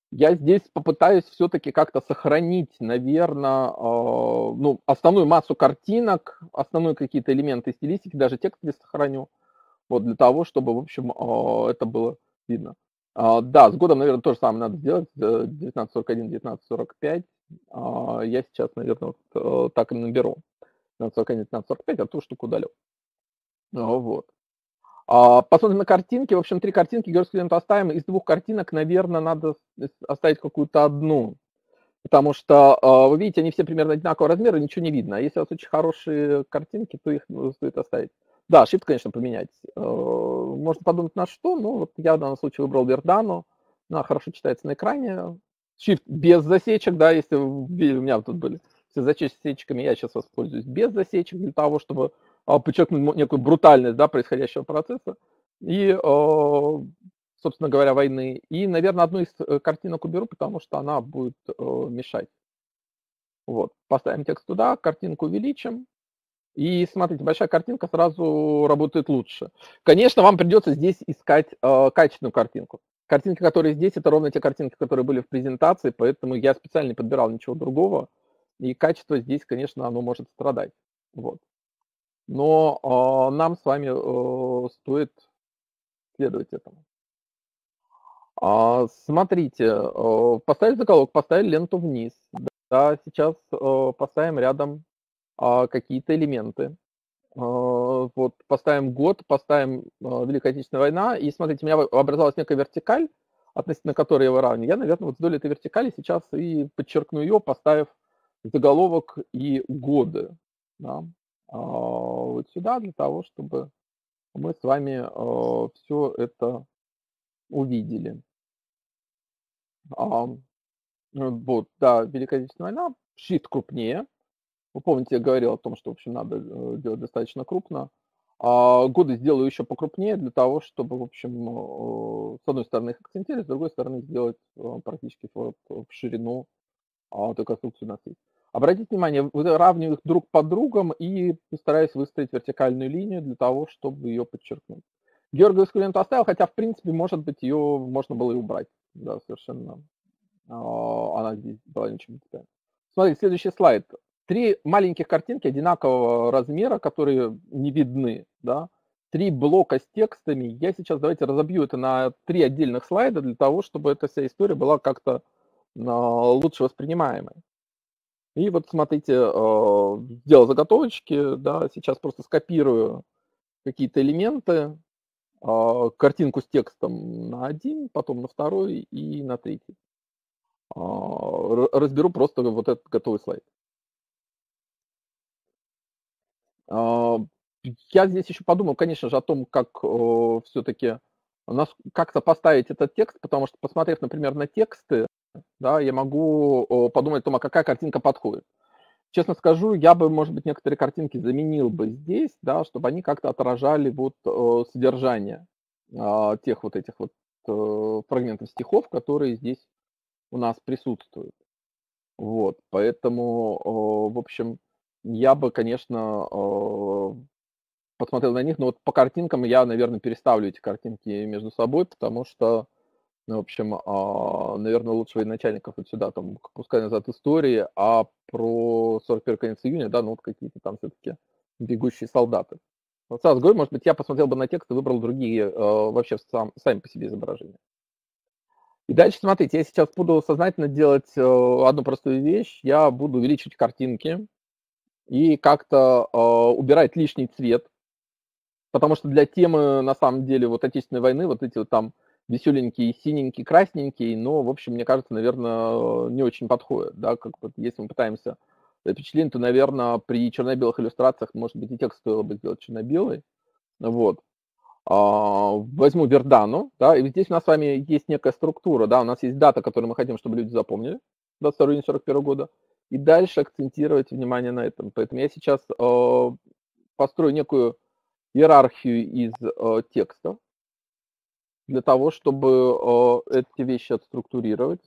Я здесь попытаюсь все-таки как-то сохранить, наверное, ну, основную массу картинок, основные какие-то элементы стилистики, даже текст здесь сохраню, вот для того, чтобы, в общем, это было видно. Да, с годом, наверное, то же самое надо сделать, 1941, 1945. Я сейчас, наверное, вот, так и наберу. 1941, 1945, а ту штуку удалю. Вот. Посмотрим на картинки. В общем, 3 картинки георгиевскую ленту оставим. Из 2 картинок, наверное, надо оставить какую-то одну. Потому что, вы видите, они все примерно одинакового размера, ничего не видно. А если у вас очень хорошие картинки, то их стоит оставить. Да, shift, конечно, поменять. Можно подумать на что, но вот я в данном случае выбрал Verdano. Она хорошо читается на экране. Shift без засечек, да, если вы видели, у меня тут были все засечками, я сейчас воспользуюсь без засечек для того, чтобы подчеркнуть некую брутальность, да, происходящего процесса. И, собственно говоря, войны. И, наверное, одну из картинок уберу, потому что она будет мешать. Вот. Поставим текст туда, картинку увеличим. И смотрите, большая картинка сразу работает лучше. Конечно, вам придется здесь искать качественную картинку. Картинки, которые здесь, это ровно те картинки, которые были в презентации, поэтому я специально не подбирал ничего другого. И качество здесь, конечно, оно может страдать. Вот. Но нам с вами стоит следовать этому. Смотрите, поставили заголовок, поставили ленту вниз. Да, сейчас поставим рядом какие-то элементы. Вот, поставим год, поставим Великая Отечественная война. И смотрите, у меня образовалась некая вертикаль, относительно которой я выравниваю. Я, наверное, вот вдоль этой вертикали сейчас и подчеркну ее, поставив заголовок и годы. Да, вот сюда, для того, чтобы мы с вами все это увидели. Вот, да, Великая Отечественная война, шрифт крупнее. Вы помните, я говорил о том, что, в общем, надо делать достаточно крупно. Годы сделаю еще покрупнее для того, чтобы, в общем, с одной стороны их акцентировать, с другой стороны сделать практически в ширину той конструкции у нас есть. Обратите внимание, выравниваю их друг под другом и постараюсь выстроить вертикальную линию для того, чтобы ее подчеркнуть. Георгиевскую ленту оставил, хотя, в принципе, может быть, ее можно было и убрать. Да, совершенно. Она здесь была ничем не цепляет. Смотрите, следующий слайд. 3 маленьких картинки одинакового размера, которые не видны, да. 3 блока с текстами. Я сейчас давайте разобью это на 3 отдельных слайда для того, чтобы эта вся история была как-то лучше воспринимаемой. И вот смотрите, сделал заготовочки, да, сейчас просто скопирую какие-то элементы, картинку с текстом на 1, потом на 2 и на 3. Разберу просто вот этот готовый слайд. Я здесь еще подумал, конечно же, о том, как все-таки как-то поставить этот текст, потому что, посмотрев, например, на тексты, да, я могу подумать о том, а какая картинка подходит. Честно скажу, я бы, может быть, некоторые картинки заменил бы здесь, да, чтобы они как-то отражали вот содержание тех вот этих вот фрагментов стихов, которые здесь у нас присутствуют. Вот, поэтому, в общем, я бы, конечно, посмотрел на них, но вот по картинкам я, наверное, переставлю эти картинки между собой, потому что, ну, в общем, наверное, лучше военачальников вот сюда, там, пускай назад истории, а про 41 конец июня, да, ну, вот какие-то там все-таки бегущие солдаты. Вот сразу говорю, может быть, я посмотрел бы на текст и выбрал другие вообще сами по себе изображения. И дальше, смотрите, я сейчас буду сознательно делать одну простую вещь. Я буду увеличивать картинки и как-то убирать лишний цвет, потому что для темы, на самом деле, вот Отечественной войны, вот эти вот там веселенькие, синенькие, красненькие, но, в общем, мне кажется, наверное, не очень подходят, да, как вот если мы пытаемся впечатление, то, наверное, при черно-белых иллюстрациях, может быть, и текст стоило бы сделать черно-белый, вот. Возьму Вердану, да, и здесь у нас с вами есть некая структура, да, у нас есть дата, которую мы хотим, чтобы люди запомнили, 22 июня 41 года, и дальше акцентировать внимание на этом. Поэтому я сейчас построю некую иерархию из текстов для того, чтобы эти вещи отструктурировать.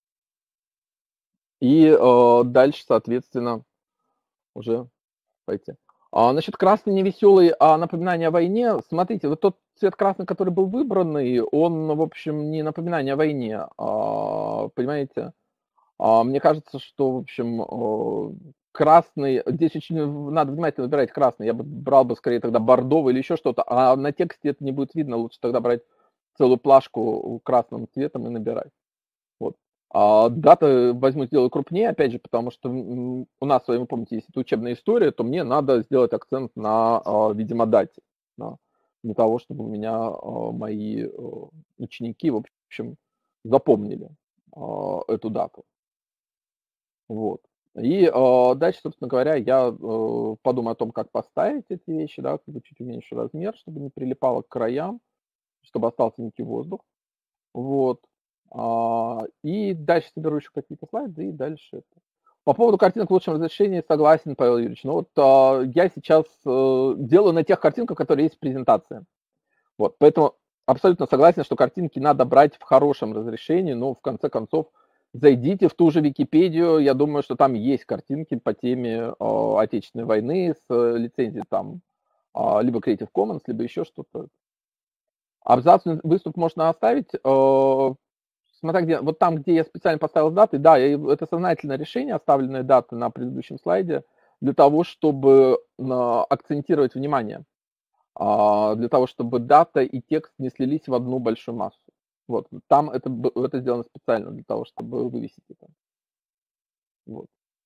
И дальше, соответственно, уже пойти. Значит, красный невеселый, напоминание о войне. Смотрите, вот тот цвет красный, который был выбранный, он, в общем, не напоминание о войне, понимаете? Мне кажется, что, в общем, красный, здесь очень надо внимательно выбирать красный. Я бы брал бы скорее тогда бордовый или еще что-то, а на тексте это не будет видно, лучше тогда брать целую плашку красным цветом и набирать. Вот. Даты возьму, сделаю крупнее, опять же, потому что у нас, вы помните, если это учебная история, то мне надо сделать акцент на, видимо, дате, да, для того, чтобы у меня мои ученики, в общем, запомнили эту дату. Вот. И дальше, собственно говоря, я подумаю о том, как поставить эти вещи, да, как бы чуть уменьшу размер, чтобы не прилипало к краям, чтобы остался некий воздух. Вот. И дальше соберу еще какие-то слайды, и дальше это. По поводу картинок в лучшем разрешении согласен, Павел Юрьевич. Ну вот я сейчас делаю на тех картинках, которые есть в презентации. Вот. Поэтому абсолютно согласен, что картинки надо брать в хорошем разрешении, но в конце концов зайдите в ту же Википедию, я думаю, что там есть картинки по теме Отечественной войны с лицензией там либо Creative Commons, либо еще что-то. Абзац выступ можно оставить, смотря где, вот там, где я специально поставил даты, да, это сознательное решение, оставленные даты на предыдущем слайде, для того, чтобы акцентировать внимание, для того, чтобы дата и текст не слились в одну большую массу. Вот, там это сделано специально для того, чтобы вывесить это. Вот.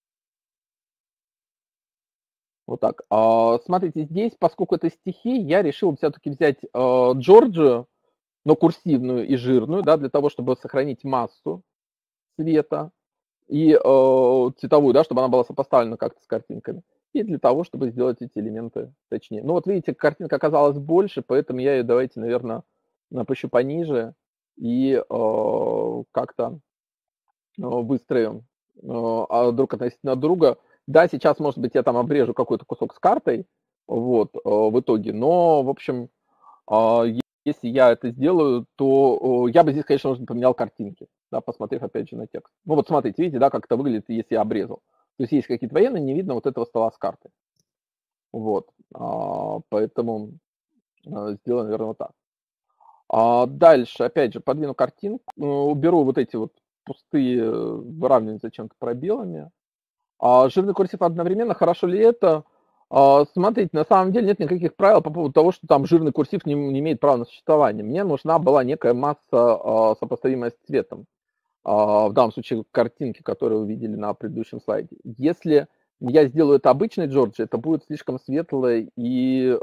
Вот так. Смотрите, здесь, поскольку это стихи, я решил все-таки взять Джорджию, но курсивную и жирную, да, для того, чтобы сохранить массу цвета и цветовую, да, чтобы она была сопоставлена как-то с картинками, и для того, чтобы сделать эти элементы точнее. Ну вот видите, картинка оказалась больше, поэтому я ее, давайте, наверное, напущу пониже и как-то выстроим друг относительно друга. Да, сейчас, может быть, я там обрежу какой-то кусок с картой, вот, в итоге, но, в общем, если я это сделаю, то я бы здесь, конечно, уже поменял картинки, да, посмотрев опять же на текст. Ну вот смотрите, видите, да, как это выглядит, если я обрезал. То есть есть какие-то военные, не видно вот этого стола с картой. Вот, поэтому сделаем, наверное, вот так. Дальше, опять же, подвину картинку, уберу вот эти вот пустые, выравнивать зачем-то пробелами. Жирный курсив одновременно, хорошо ли это? Смотрите, на самом деле нет никаких правил по поводу того, что там жирный курсив не имеет права на существование. Мне нужна была некая масса, сопоставимая с цветом. В данном случае картинки, которые вы видели на предыдущем слайде. Если я сделаю это обычной Джорджи, это будет слишком светло и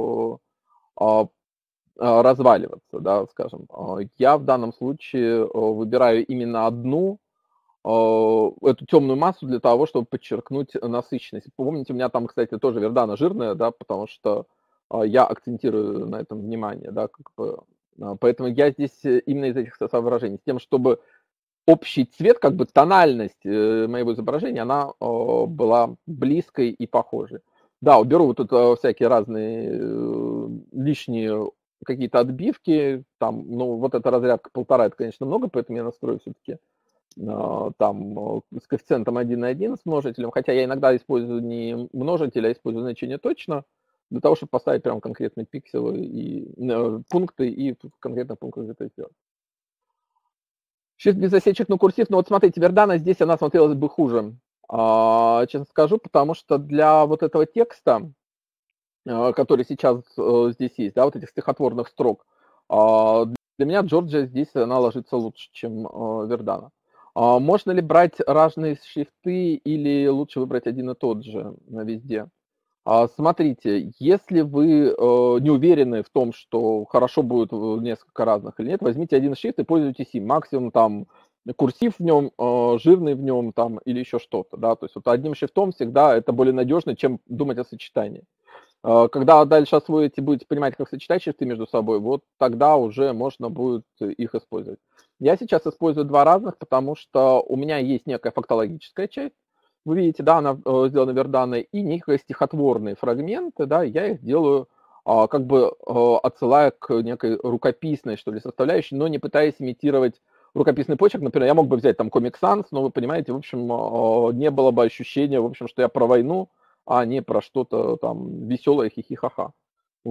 разваливаться, да, скажем. Я в данном случае выбираю именно одну эту темную массу для того, чтобы подчеркнуть насыщенность. Помните, у меня там, кстати, тоже Вердана жирная, да, потому что я акцентирую на этом внимание, да, как бы, поэтому я здесь именно из этих соображений, с тем, чтобы общий цвет, как бы тональность моего изображения, она была близкой и похожей. Да, уберу вот тут всякие разные лишние какие-то отбивки, там, ну, вот эта разрядка 1,5, это, конечно, много, поэтому я настрою все-таки там с коэффициентом 1,1 с множителем, хотя я иногда использую не множитель, а использую значение точно, для того, чтобы поставить прям конкретные пикселы и пункты, и в конкретных пунктах это сделать. Shift без засечек на курсив, но вот смотрите, Вердана здесь она смотрелась бы хуже, честно скажу, потому что для вот этого текста, который сейчас здесь есть, да, вот этих стихотворных строк, для меня Джорджия здесь она ложится лучше, чем Вердана. Можно ли брать разные шрифты или лучше выбрать один и тот же везде? Смотрите, если вы не уверены в том, что хорошо будет несколько разных или нет, возьмите один шрифт и пользуйтесь им. Максимум там курсив в нем, жирный в нем там или еще что-то. Да? То есть вот одним шрифтом всегда это более надежно, чем думать о сочетании. Когда дальше освоите, будете понимать, как сочетать шрифты между собой, вот тогда уже можно будет их использовать. Я сейчас использую два разных, потому что у меня есть некая фактологическая часть. Вы видите, да, она сделана Верданой, и некие стихотворные фрагменты, да, я их делаю как бы отсылая к некой рукописной, что ли, составляющей, но не пытаясь имитировать рукописный почерк. Например, я мог бы взять там Comic Sans, но вы понимаете, в общем, не было бы ощущения, в общем, что я про войну, а не про что-то там веселое, хихи-ха-ха. Вот.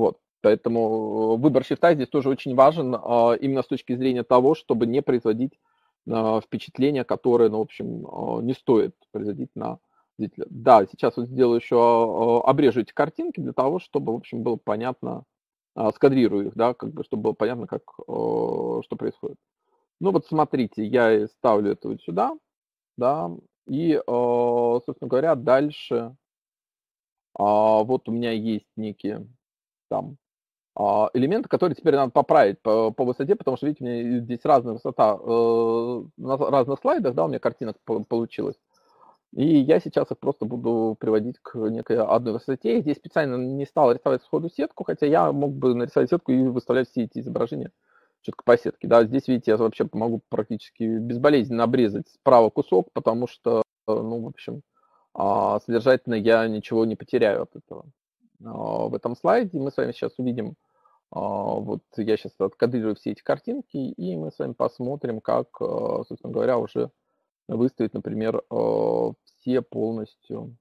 Поэтому выбор шрифта здесь тоже очень важен, именно с точки зрения того, чтобы не производить впечатление, которое, ну, в общем, не стоит производить на зрителя. Да, сейчас вот сделаю еще, обрежу эти картинки для того, чтобы, в общем, было понятно, скадрирую их, да, как бы, чтобы было понятно, как, что происходит. Ну вот смотрите, я ставлю это вот сюда, да, и, собственно говоря, дальше вот у меня есть некие там элементы, которые теперь надо поправить по высоте, потому что, видите, у меня здесь разная высота, на разных слайдах, да, у меня картинок получилось. И я сейчас их просто буду приводить к некой одной высоте. Здесь специально не стал рисовать сходу сетку, хотя я мог бы нарисовать сетку и выставлять все эти изображения четко по сетке. Да, здесь, видите, я вообще могу практически безболезненно обрезать справа кусок, потому что, ну, в общем, содержательно я ничего не потеряю от этого. В этом слайде мы с вами сейчас увидим, вот я сейчас откадрирую все эти картинки, и мы с вами посмотрим, как, собственно говоря, уже выставить, например, все полностью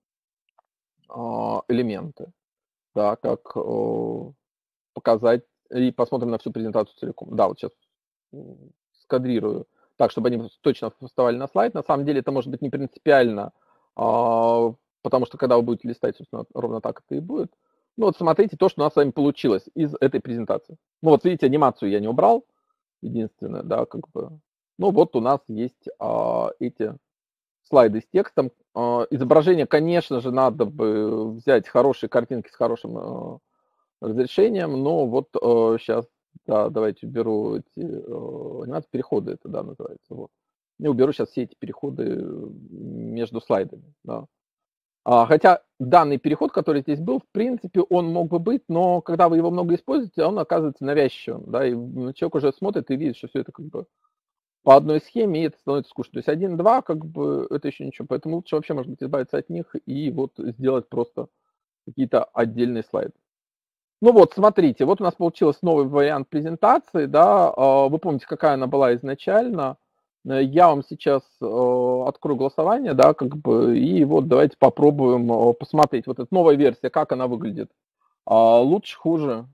элементы, да, как показать, и посмотрим на всю презентацию целиком. Да, вот сейчас скадрирую так, чтобы они точно вставали на слайд. На самом деле это может быть не принципиально, потому что когда вы будете листать, собственно, ровно так это и будет. Ну вот смотрите то, что у нас с вами получилось из этой презентации. Ну вот видите, анимацию я не убрал, единственное, да, как бы. Ну вот у нас есть эти слайды с текстом. Изображение, конечно же, надо бы взять хорошие картинки с хорошим разрешением, но вот сейчас, да, давайте уберу эти анимации, переходы это, да, называется. Вот. И уберу сейчас все эти переходы между слайдами. Да. Хотя данный переход, который здесь был, в принципе, он мог бы быть, но когда вы его много используете, он оказывается навязчивым. Да, и человек уже смотрит и видит, что все это как бы по одной схеме, и это становится скучно. То есть 1-2, как бы, это еще ничего. Поэтому лучше вообще, может быть, избавиться от них и вот сделать просто какие-то отдельные слайды. Ну вот, смотрите, вот у нас получился новый вариант презентации, да, вы помните, какая она была изначально. Я вам сейчас открою голосование, да, как бы, и вот давайте попробуем посмотреть, вот эта новая версия, как она выглядит. Лучше, хуже?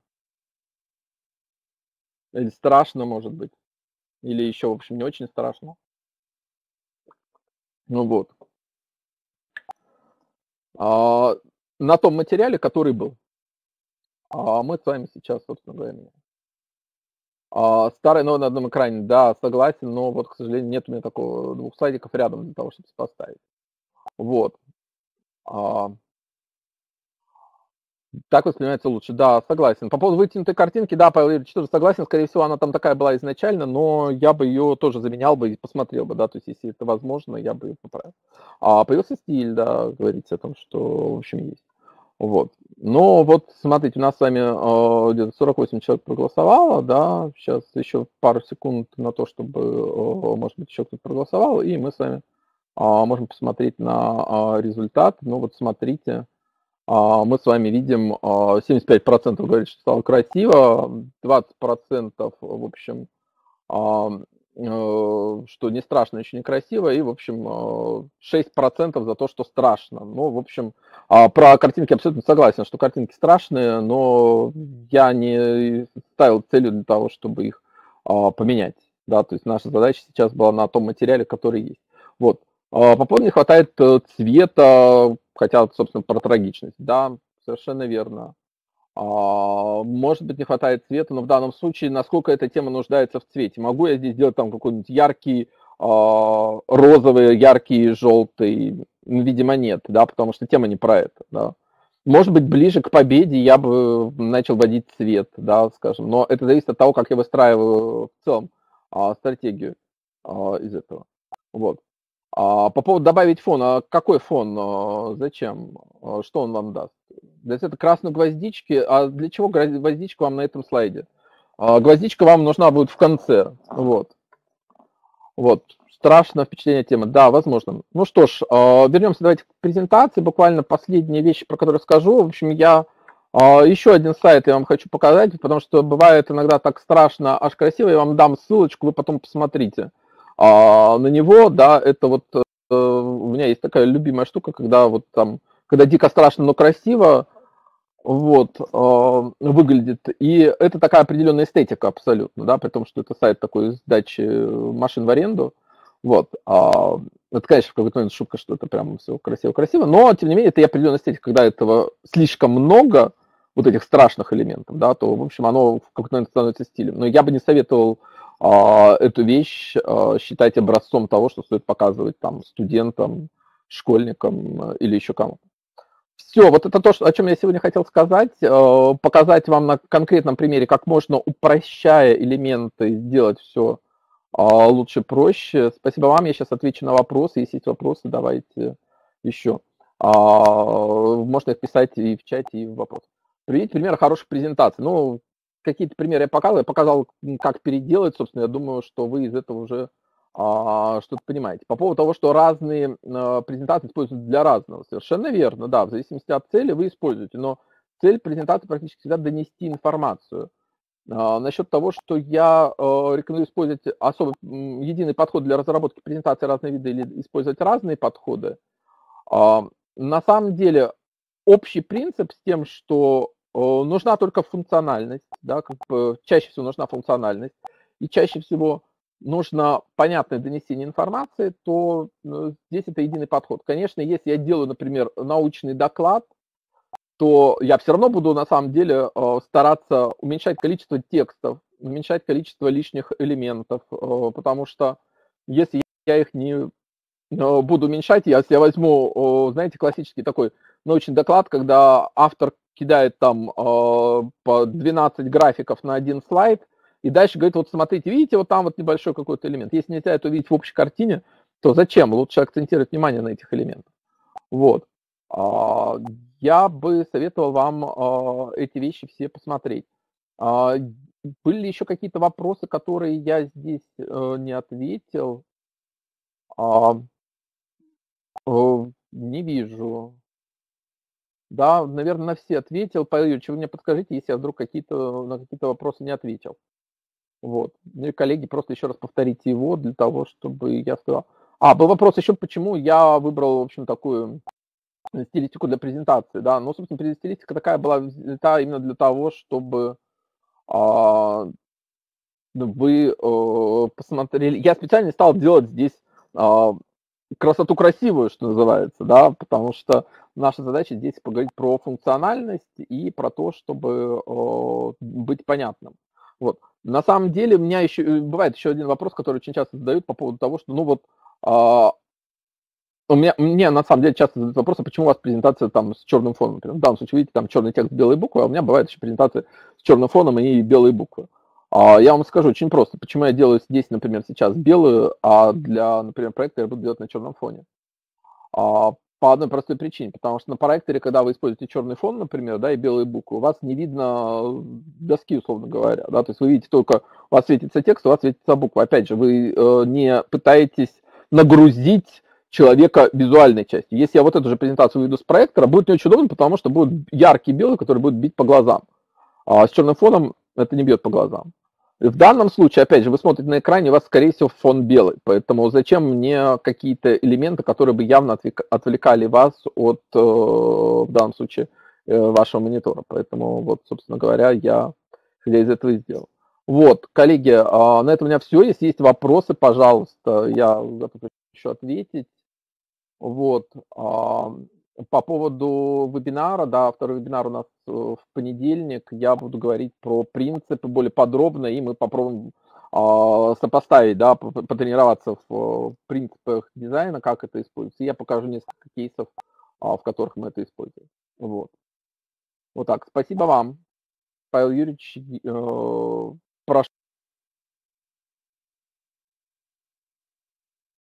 Или страшно, может быть? Или еще, в общем, не очень страшно? Ну вот. На том материале, который был. Мы с вами сейчас, собственно говоря, старый, но на одном экране, да, согласен, но вот, к сожалению, нет у меня такого 2 слайдиков рядом для того, чтобы поставить. Вот. Так воспринимается лучше. Да, согласен. По поводу вытянутой картинки, да, Павел Юрьевич тоже согласен. Скорее всего, она там такая была изначально, но я бы ее тоже заменял бы и посмотрел бы, да, то есть если это возможно, я бы ее поправил. Появился стиль, да, говорится о том, что, в общем, есть. Вот. Но вот, смотрите, у нас с вами где-то 48 человек проголосовало, да, сейчас еще пару секунд на то, чтобы, может быть, еще кто-то проголосовал, и мы с вами можем посмотреть на результат. Ну вот смотрите, мы с вами видим, 75% говорит, что стало красиво, 20%, в общем, что не страшно, еще не красиво, и, в общем, 6% за то, что страшно. Ну, в общем, про картинки абсолютно согласен, что картинки страшные, но я не ставил целью для того, чтобы их поменять. Да, то есть наша задача сейчас была на том материале, который есть. Вот. По поводу не хватает цвета, хотя, собственно, про трагичность. Да, совершенно верно. Может быть, не хватает цвета, но в данном случае, насколько эта тема нуждается в цвете? Могу я здесь сделать там какой-нибудь яркий розовый, яркий желтый? Видимо, нет, да, потому что тема не про это, да. Может быть, ближе к победе я бы начал вводить цвет, да, скажем, но это зависит от того, как я выстраиваю в целом стратегию из этого. Вот. По поводу добавить фон, какой фон, зачем, что он вам даст? Для этого красной гвоздички, а для чего гвоздичка вам на этом слайде? Гвоздичка вам нужна будет в конце, вот. Вот, страшное впечатление темы, да, возможно. Ну что ж, вернемся давайте к презентации, буквально последние вещи, про которые скажу. В общем, я еще один сайт я вам хочу показать, потому что бывает иногда так страшно, аж красиво, я вам дам ссылочку, вы потом посмотрите на него, да, это вот у меня есть такая любимая штука, когда вот там, когда дико страшно, но красиво, вот, выглядит. И это такая определенная эстетика абсолютно, да, при том, что это сайт такой сдачи машин в аренду. Вот. Это, конечно, в какой-то момент шутка, что это прям все красиво-красиво, но, тем не менее, это и определенная эстетика. Когда этого слишком много, вот этих страшных элементов, да, то, в общем, оно в какой-то момент становится стилем. Но я бы не советовал эту вещь считать образцом того, что стоит показывать там студентам, школьникам или еще кому-то. Все, вот это то, о чем я сегодня хотел сказать, показать вам на конкретном примере, как можно, упрощая элементы, сделать все лучше, проще. Спасибо вам, я сейчас отвечу на вопросы. Если есть вопросы, давайте еще. Можно их писать и в чате, и в вопрос. Приведите примеры хороших презентаций. Ну, какие-то примеры я показал, как переделать, собственно, я думаю, что вы из этого уже что-то понимаете. По поводу того, что разные презентации используются для разного, совершенно верно, да, в зависимости от цели вы используете, но цель презентации практически всегда донести информацию. Насчет того, что я рекомендую использовать единый подход для разработки презентации разные виды или использовать разные подходы, на самом деле общий принцип с тем, что нужна только функциональность, да, как бы чаще всего нужна функциональность, и чаще всего нужно понятное донесение информации, то здесь это единый подход. Конечно, если я делаю, например, научный доклад, то я все равно буду на самом деле стараться уменьшать количество текстов, уменьшать количество лишних элементов, потому что если я их не буду уменьшать, если я возьму, знаете, классический такой научный доклад, когда автор кидает там по 12 графиков на один слайд, и дальше говорит, вот смотрите, видите, вот там вот небольшой какой-то элемент. Если нельзя это увидеть в общей картине, то зачем? Лучше акцентировать внимание на этих элементах. Вот. Я бы советовал вам эти вещи все посмотреть. Были ли еще какие-то вопросы, которые я здесь не ответил? Не вижу. Да, наверное, на все ответил. Павел Юрьевич, вы мне подскажите, если я вдруг на какие-то вопросы не ответил. Вот. Ну и, коллеги, просто еще раз повторите его для того, чтобы я сказал. Был вопрос еще, почему я выбрал, в общем, такую стилистику для презентации, да. Ну, собственно, стилистика такая была взята именно для того, чтобы вы посмотрели. Я специально стал делать здесь красоту красивую, что называется, да, потому что наша задача здесь поговорить про функциональность и про то, чтобы быть понятным. Вот. На самом деле у меня бывает еще один вопрос, который очень часто задают по поводу того, что, ну вот, мне на самом деле часто задают вопрос, почему у вас презентация там с черным фоном, например. В данном случае, видите, там черный текст, белые буквы, а у меня бывает еще презентация с черным фоном и белые буквы. Я вам скажу очень просто, почему я делаю здесь, например, сейчас белую, а для, например, проекта я буду делать на черном фоне. По одной простой причине, потому что на проекторе, когда вы используете черный фон, например, да, и белые буквы, у вас не видно доски, условно говоря, да, то есть вы видите только, у вас светится текст, у вас светится буква. Опять же, вы не пытаетесь нагрузить человека визуальной частью. Если я вот эту же презентацию выведу с проектора, будет не очень удобно, потому что будет яркий белый, который будет бить по глазам. А с черным фоном это не бьет по глазам. В данном случае, опять же, вы смотрите на экране, у вас, скорее всего, фон белый. Поэтому зачем мне какие-то элементы, которые бы явно отвлекали вас от, в данном случае, вашего монитора. Поэтому, вот, собственно говоря, я из этого и сделал. Вот, коллеги, на этом у меня все. Если есть вопросы, пожалуйста, я готов еще ответить. Вот. По поводу вебинара, да, второй вебинар у нас в понедельник, я буду говорить про принципы более подробно, и мы попробуем сопоставить, да, потренироваться в принципах дизайна, как это используется. И я покажу несколько кейсов, в которых мы это используем. Вот. Вот так. Спасибо вам, Павел Юрьевич. Прошу